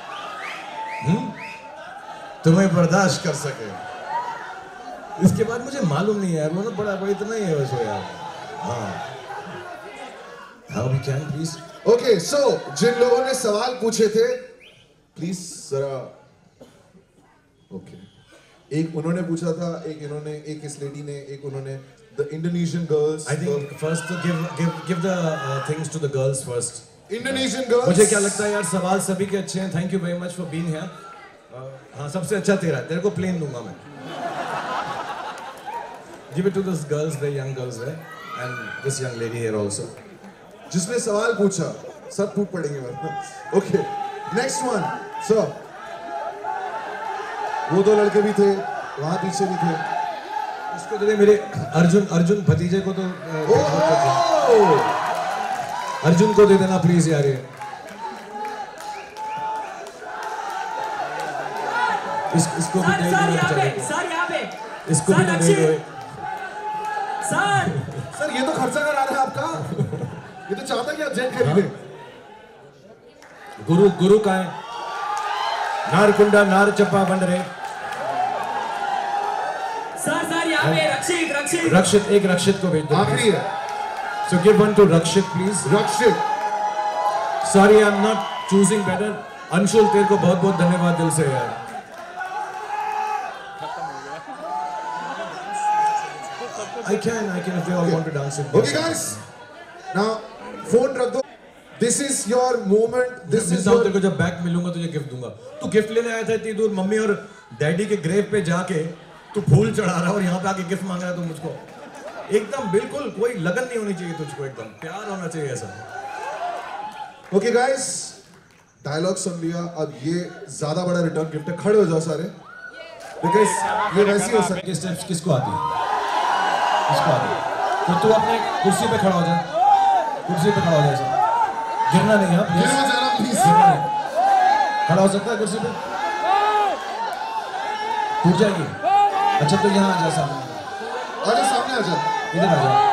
तुम्हें बर्दाश्त कर सके। इसके बाद मुझे मालूम नहीं है यार, वो ना बड़ा इतना ही है बस वो यार। हाँ, how we can please. Okay so जिन लोगों ने सवाल पूछे थे प्लीज जरा। ओके, एक उन्होंने पूछा था, एक इन्होंने, एक इस लेडी ने, एक उन्होंने। The Indonesian girls, I think first to give the things to the girls first. Indonesian girls, मुझे क्या लगता है यार, सवाल सभी के अच्छे हैं। Thank you very much for being here. हाँ, सबसे अच्छा तेरा, तेरे को प्लेन दूंगा मैं। Give it to this girls, the young girls there, and this young lady here also. जिसने सवाल पूछा सब टूट पड़ेंगे वरना। Okay, next one sir. वो दो लड़के भी थे वहां, पीछे भी थे। इसको दे दे मेरे अर्जुन भतीजे को तो अर्जुन को दे देना प्लीज यार। ये इसको भी दे दो सर, यहाँ पे इसको भी दे दो सर। ये तो खर्चा करा रहा है आपका। ये तो चाहता है कि आप जेट खरीदे। गुरु का है, नारकुंडा नार चप्पा बन रहे। सर यहाँ पे रक्षित एक रक्षित को भेज दो। आखिरी है, so give one to Rakshit please. Rakshit, sorry I am not choosing better. Anshul तेरे को बहुत बहुत धन्यवाद दिल से यार। I can if they all want to dance with me. Okay guys, now phone रख दो। This is your moment. This is your... तेरे को जब बैक मिलूंगा तुझे गिफ्ट दूंगा। तू गिफ्ट लेने आया था इतनी दूर, मम्मी और डैडी के ग्रेव पे जाके तू फूल चढ़ा रहा है और यहाँ पे आके गिफ्ट मांग रहा है तू मुझको। एकदम बिल्कुल कोई लगन नहीं होनी चाहिए तुझको, एकदम प्यार होना चाहिए ऐसा। Okay guys, डायलॉग सुन लिया, अब ये ज्यादा बड़ा रिटर्न गिफ्ट है। खड़े हो जाओ सारे, बिकॉज ये वैसी हो सकती है। स्टेप्स किसको आती है? किसको आती है? तो तू अपने कुर्सी पे खड़ा हो जा, कुर्सी पे खड़ा हो जा, गिरना नहीं है, गिरना जाना प्लीज। खड़ा हो सकता है कुर्सी पे? टूट जाएगी। अच्छा तो यहाँ आ जा, सामने आजा, सामने आ जा, इधर आ जा,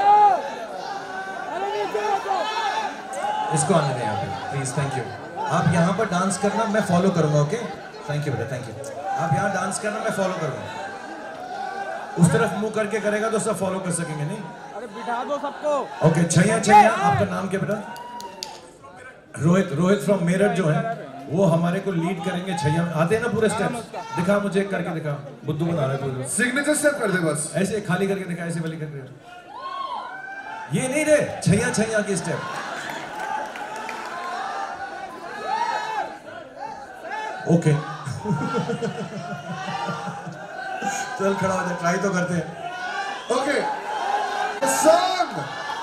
इसको आने दें यहाँ पे प्लीज, थैंक यू। आप यहाँ पर डांस करना, मैं फॉलो करूँगा, ओके? थैंक यू बेटा, थैंक यू। आप यहाँ डांस करना, मैं फॉलो करूँगा। उस तरफ मुंह करके करेगा तो सब फॉलो कर सकेंगे, नहीं? अरे बिठा दो सबको। ओके, छैया छैया, आपका नाम क्या बेटा? रोहित, रोहित फ्रॉम मेरठ जो है वो हमारे को लीड करेंगे। छैया आते हैं ना पूरे स्टेप्स? दिखा मुझे, करके दिखा, बुद्धू बना रहा है। सिग्नेचर स्टेप कर दे बस, ऐसे खाली करके दिखा, ऐसे वाली करके। ये नहीं रे, छैया छैया की स्टेप। ओके चल खड़ा हो जा, ट्राई तो करते हैं। Okay song.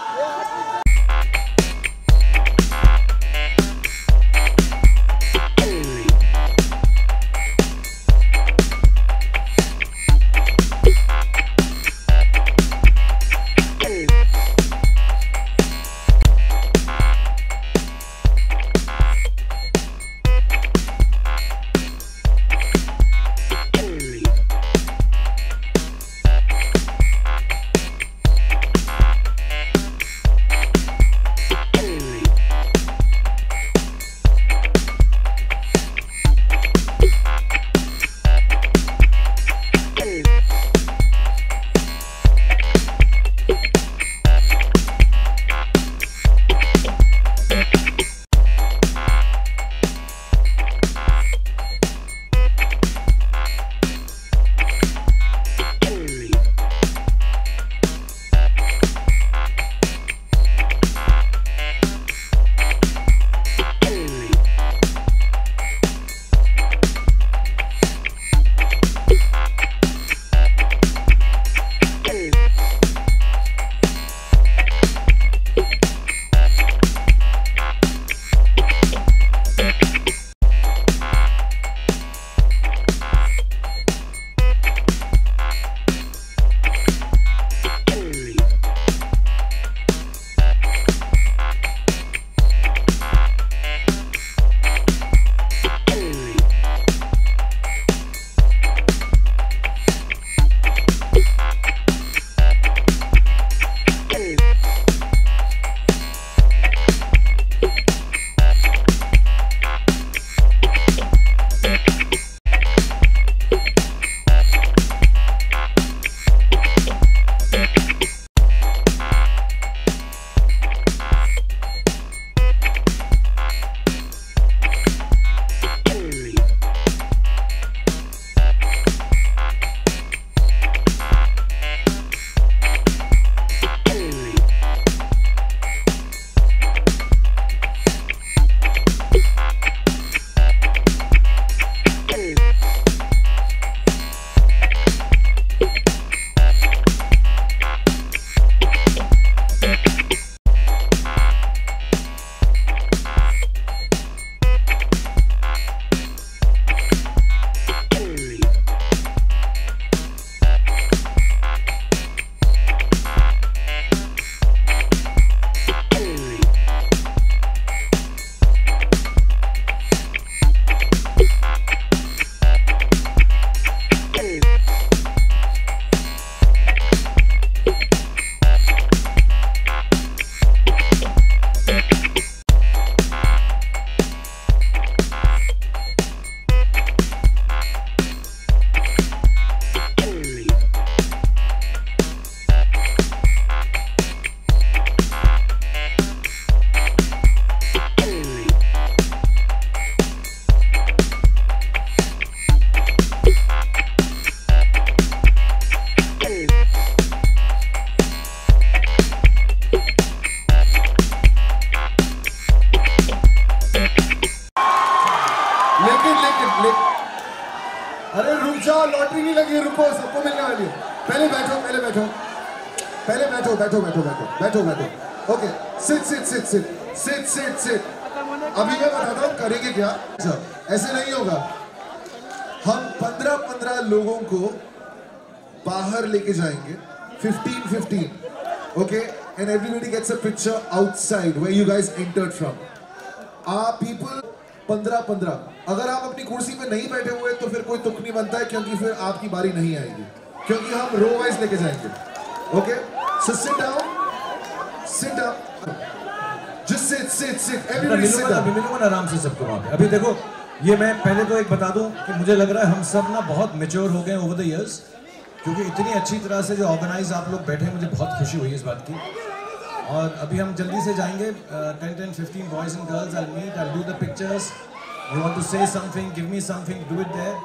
अरे रुक जाओ, लॉटरी नहीं लगी, रुको, सबको मिलने वाली है। पहले बैठो, पहले बैठो, पहले बैठो, बैठो बैठो बैठो बैठो बैठो। Okay, sit sit sit sit sit sit sit अभी मैं बताता हूँ करेंगे क्या। ऐसे नहीं होगा, हम 15-15 लोगों को बाहर लेके जाएंगे, 15-15, okay, and everybody gets a picture outside where you guys entered from. People 15-15, अगर आप अपनी कुर्सी पे नहीं बैठे हुए तो फिर कोई तुक नहीं बनता है, क्योंकि फिर आपकी बारी नहीं आएगी, क्योंकि हम रो वाइज लेके जाएंगे। Okay, so sit down, just sit, everybody sit down. अभी मिलूंगा ना आराम से सबको वहाँ पे। अभी देखो, ये मैं पहले तो एक बता दूं कि मुझे लग रहा है हम सब ना बहुत मैच्योर हो गए ओवर द इयर्स, क्योंकि इतनी अच्छी तरह से जो ऑर्गेनाइज आप लोग बैठे, मुझे बहुत खुशी हुई इस बात की। और अभी हम जल्दी से जाएंगे, 10-15 boys and girls, I meet, I do the pictures, you want to say something, give me something, do it there,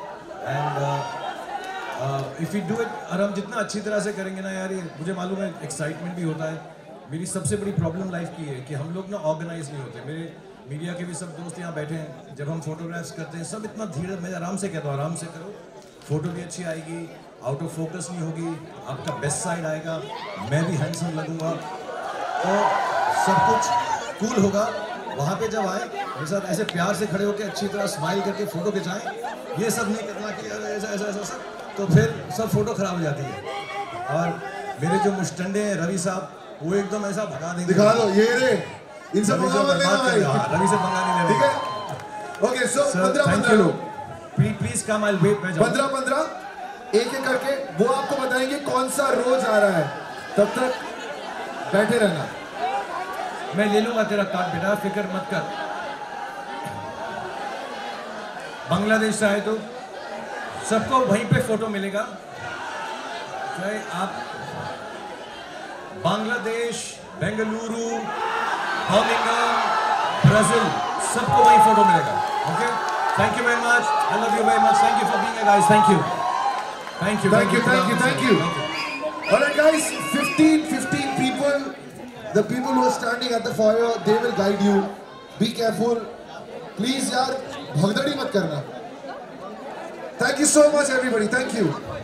and if you do it, और हम जितना अच्छी तरह से करेंगे ना यार, ये मुझे मालूम है एक्साइटमेंट भी होता है। मेरी सबसे बड़ी प्रॉब्लम लाइफ की है कि हम लोग ना ऑर्गेनाइज नहीं होते। मेरे मीडिया के भी सब दोस्त यहाँ बैठे हैं, जब हम फोटोग्राफ्स करते हैं सब इतना धीरे, मैं आराम से कहता हूँ आराम से करो, फोटो भी अच्छी आएगी, आउट ऑफ फोकस नहीं होगी, आपका बेस्ट साइड आएगा, मैं भी हैंडसम लगूंगा, तो सब कुछ कूल होगा। वहाँ पे जब आए मेरे साथ ऐसे प्यार से खड़े होकर अच्छी तरह स्माइल करके फोटो खिंचाएं, ये सब नहीं करना कि यार ऐसा ऐसा ऐसा, तो फिर सब फोटो खराब हो जाती है। और मेरे जो मुस्टंडे हैं रवि साहब, वो एकदम ऐसा भगा देंगे, दिखा दो ये रे, इनसे रवि से पंगा नहीं लेना, ठीक है? ओके, सो 15-15 लोग, please come, I will wait. मैं 15-15 एक एक करके वो आपको बताएंगे कौन सा रोज आ रहा है, तब तक बैठे रहना। मैं ले लूंगा तेरा कार्ड बेटा, फिक्र मत कर। बांग्लादेश से आए तो सबको वहीं पे फोटो मिलेगा, चाहे आप बांग्लादेश, बेंगलुरु, बर्मिंघम, ब्राजील, सबको वहीं फोटो मिलेगा। Okay, thank you very much, I love you very much, thank you for being here guys, thank you. Alright guys, 15 people, the people who are standing at the foyer, they will guide you. Be careful, please यार भगदड़ी मत करना। Thank you so much everybody, thank you.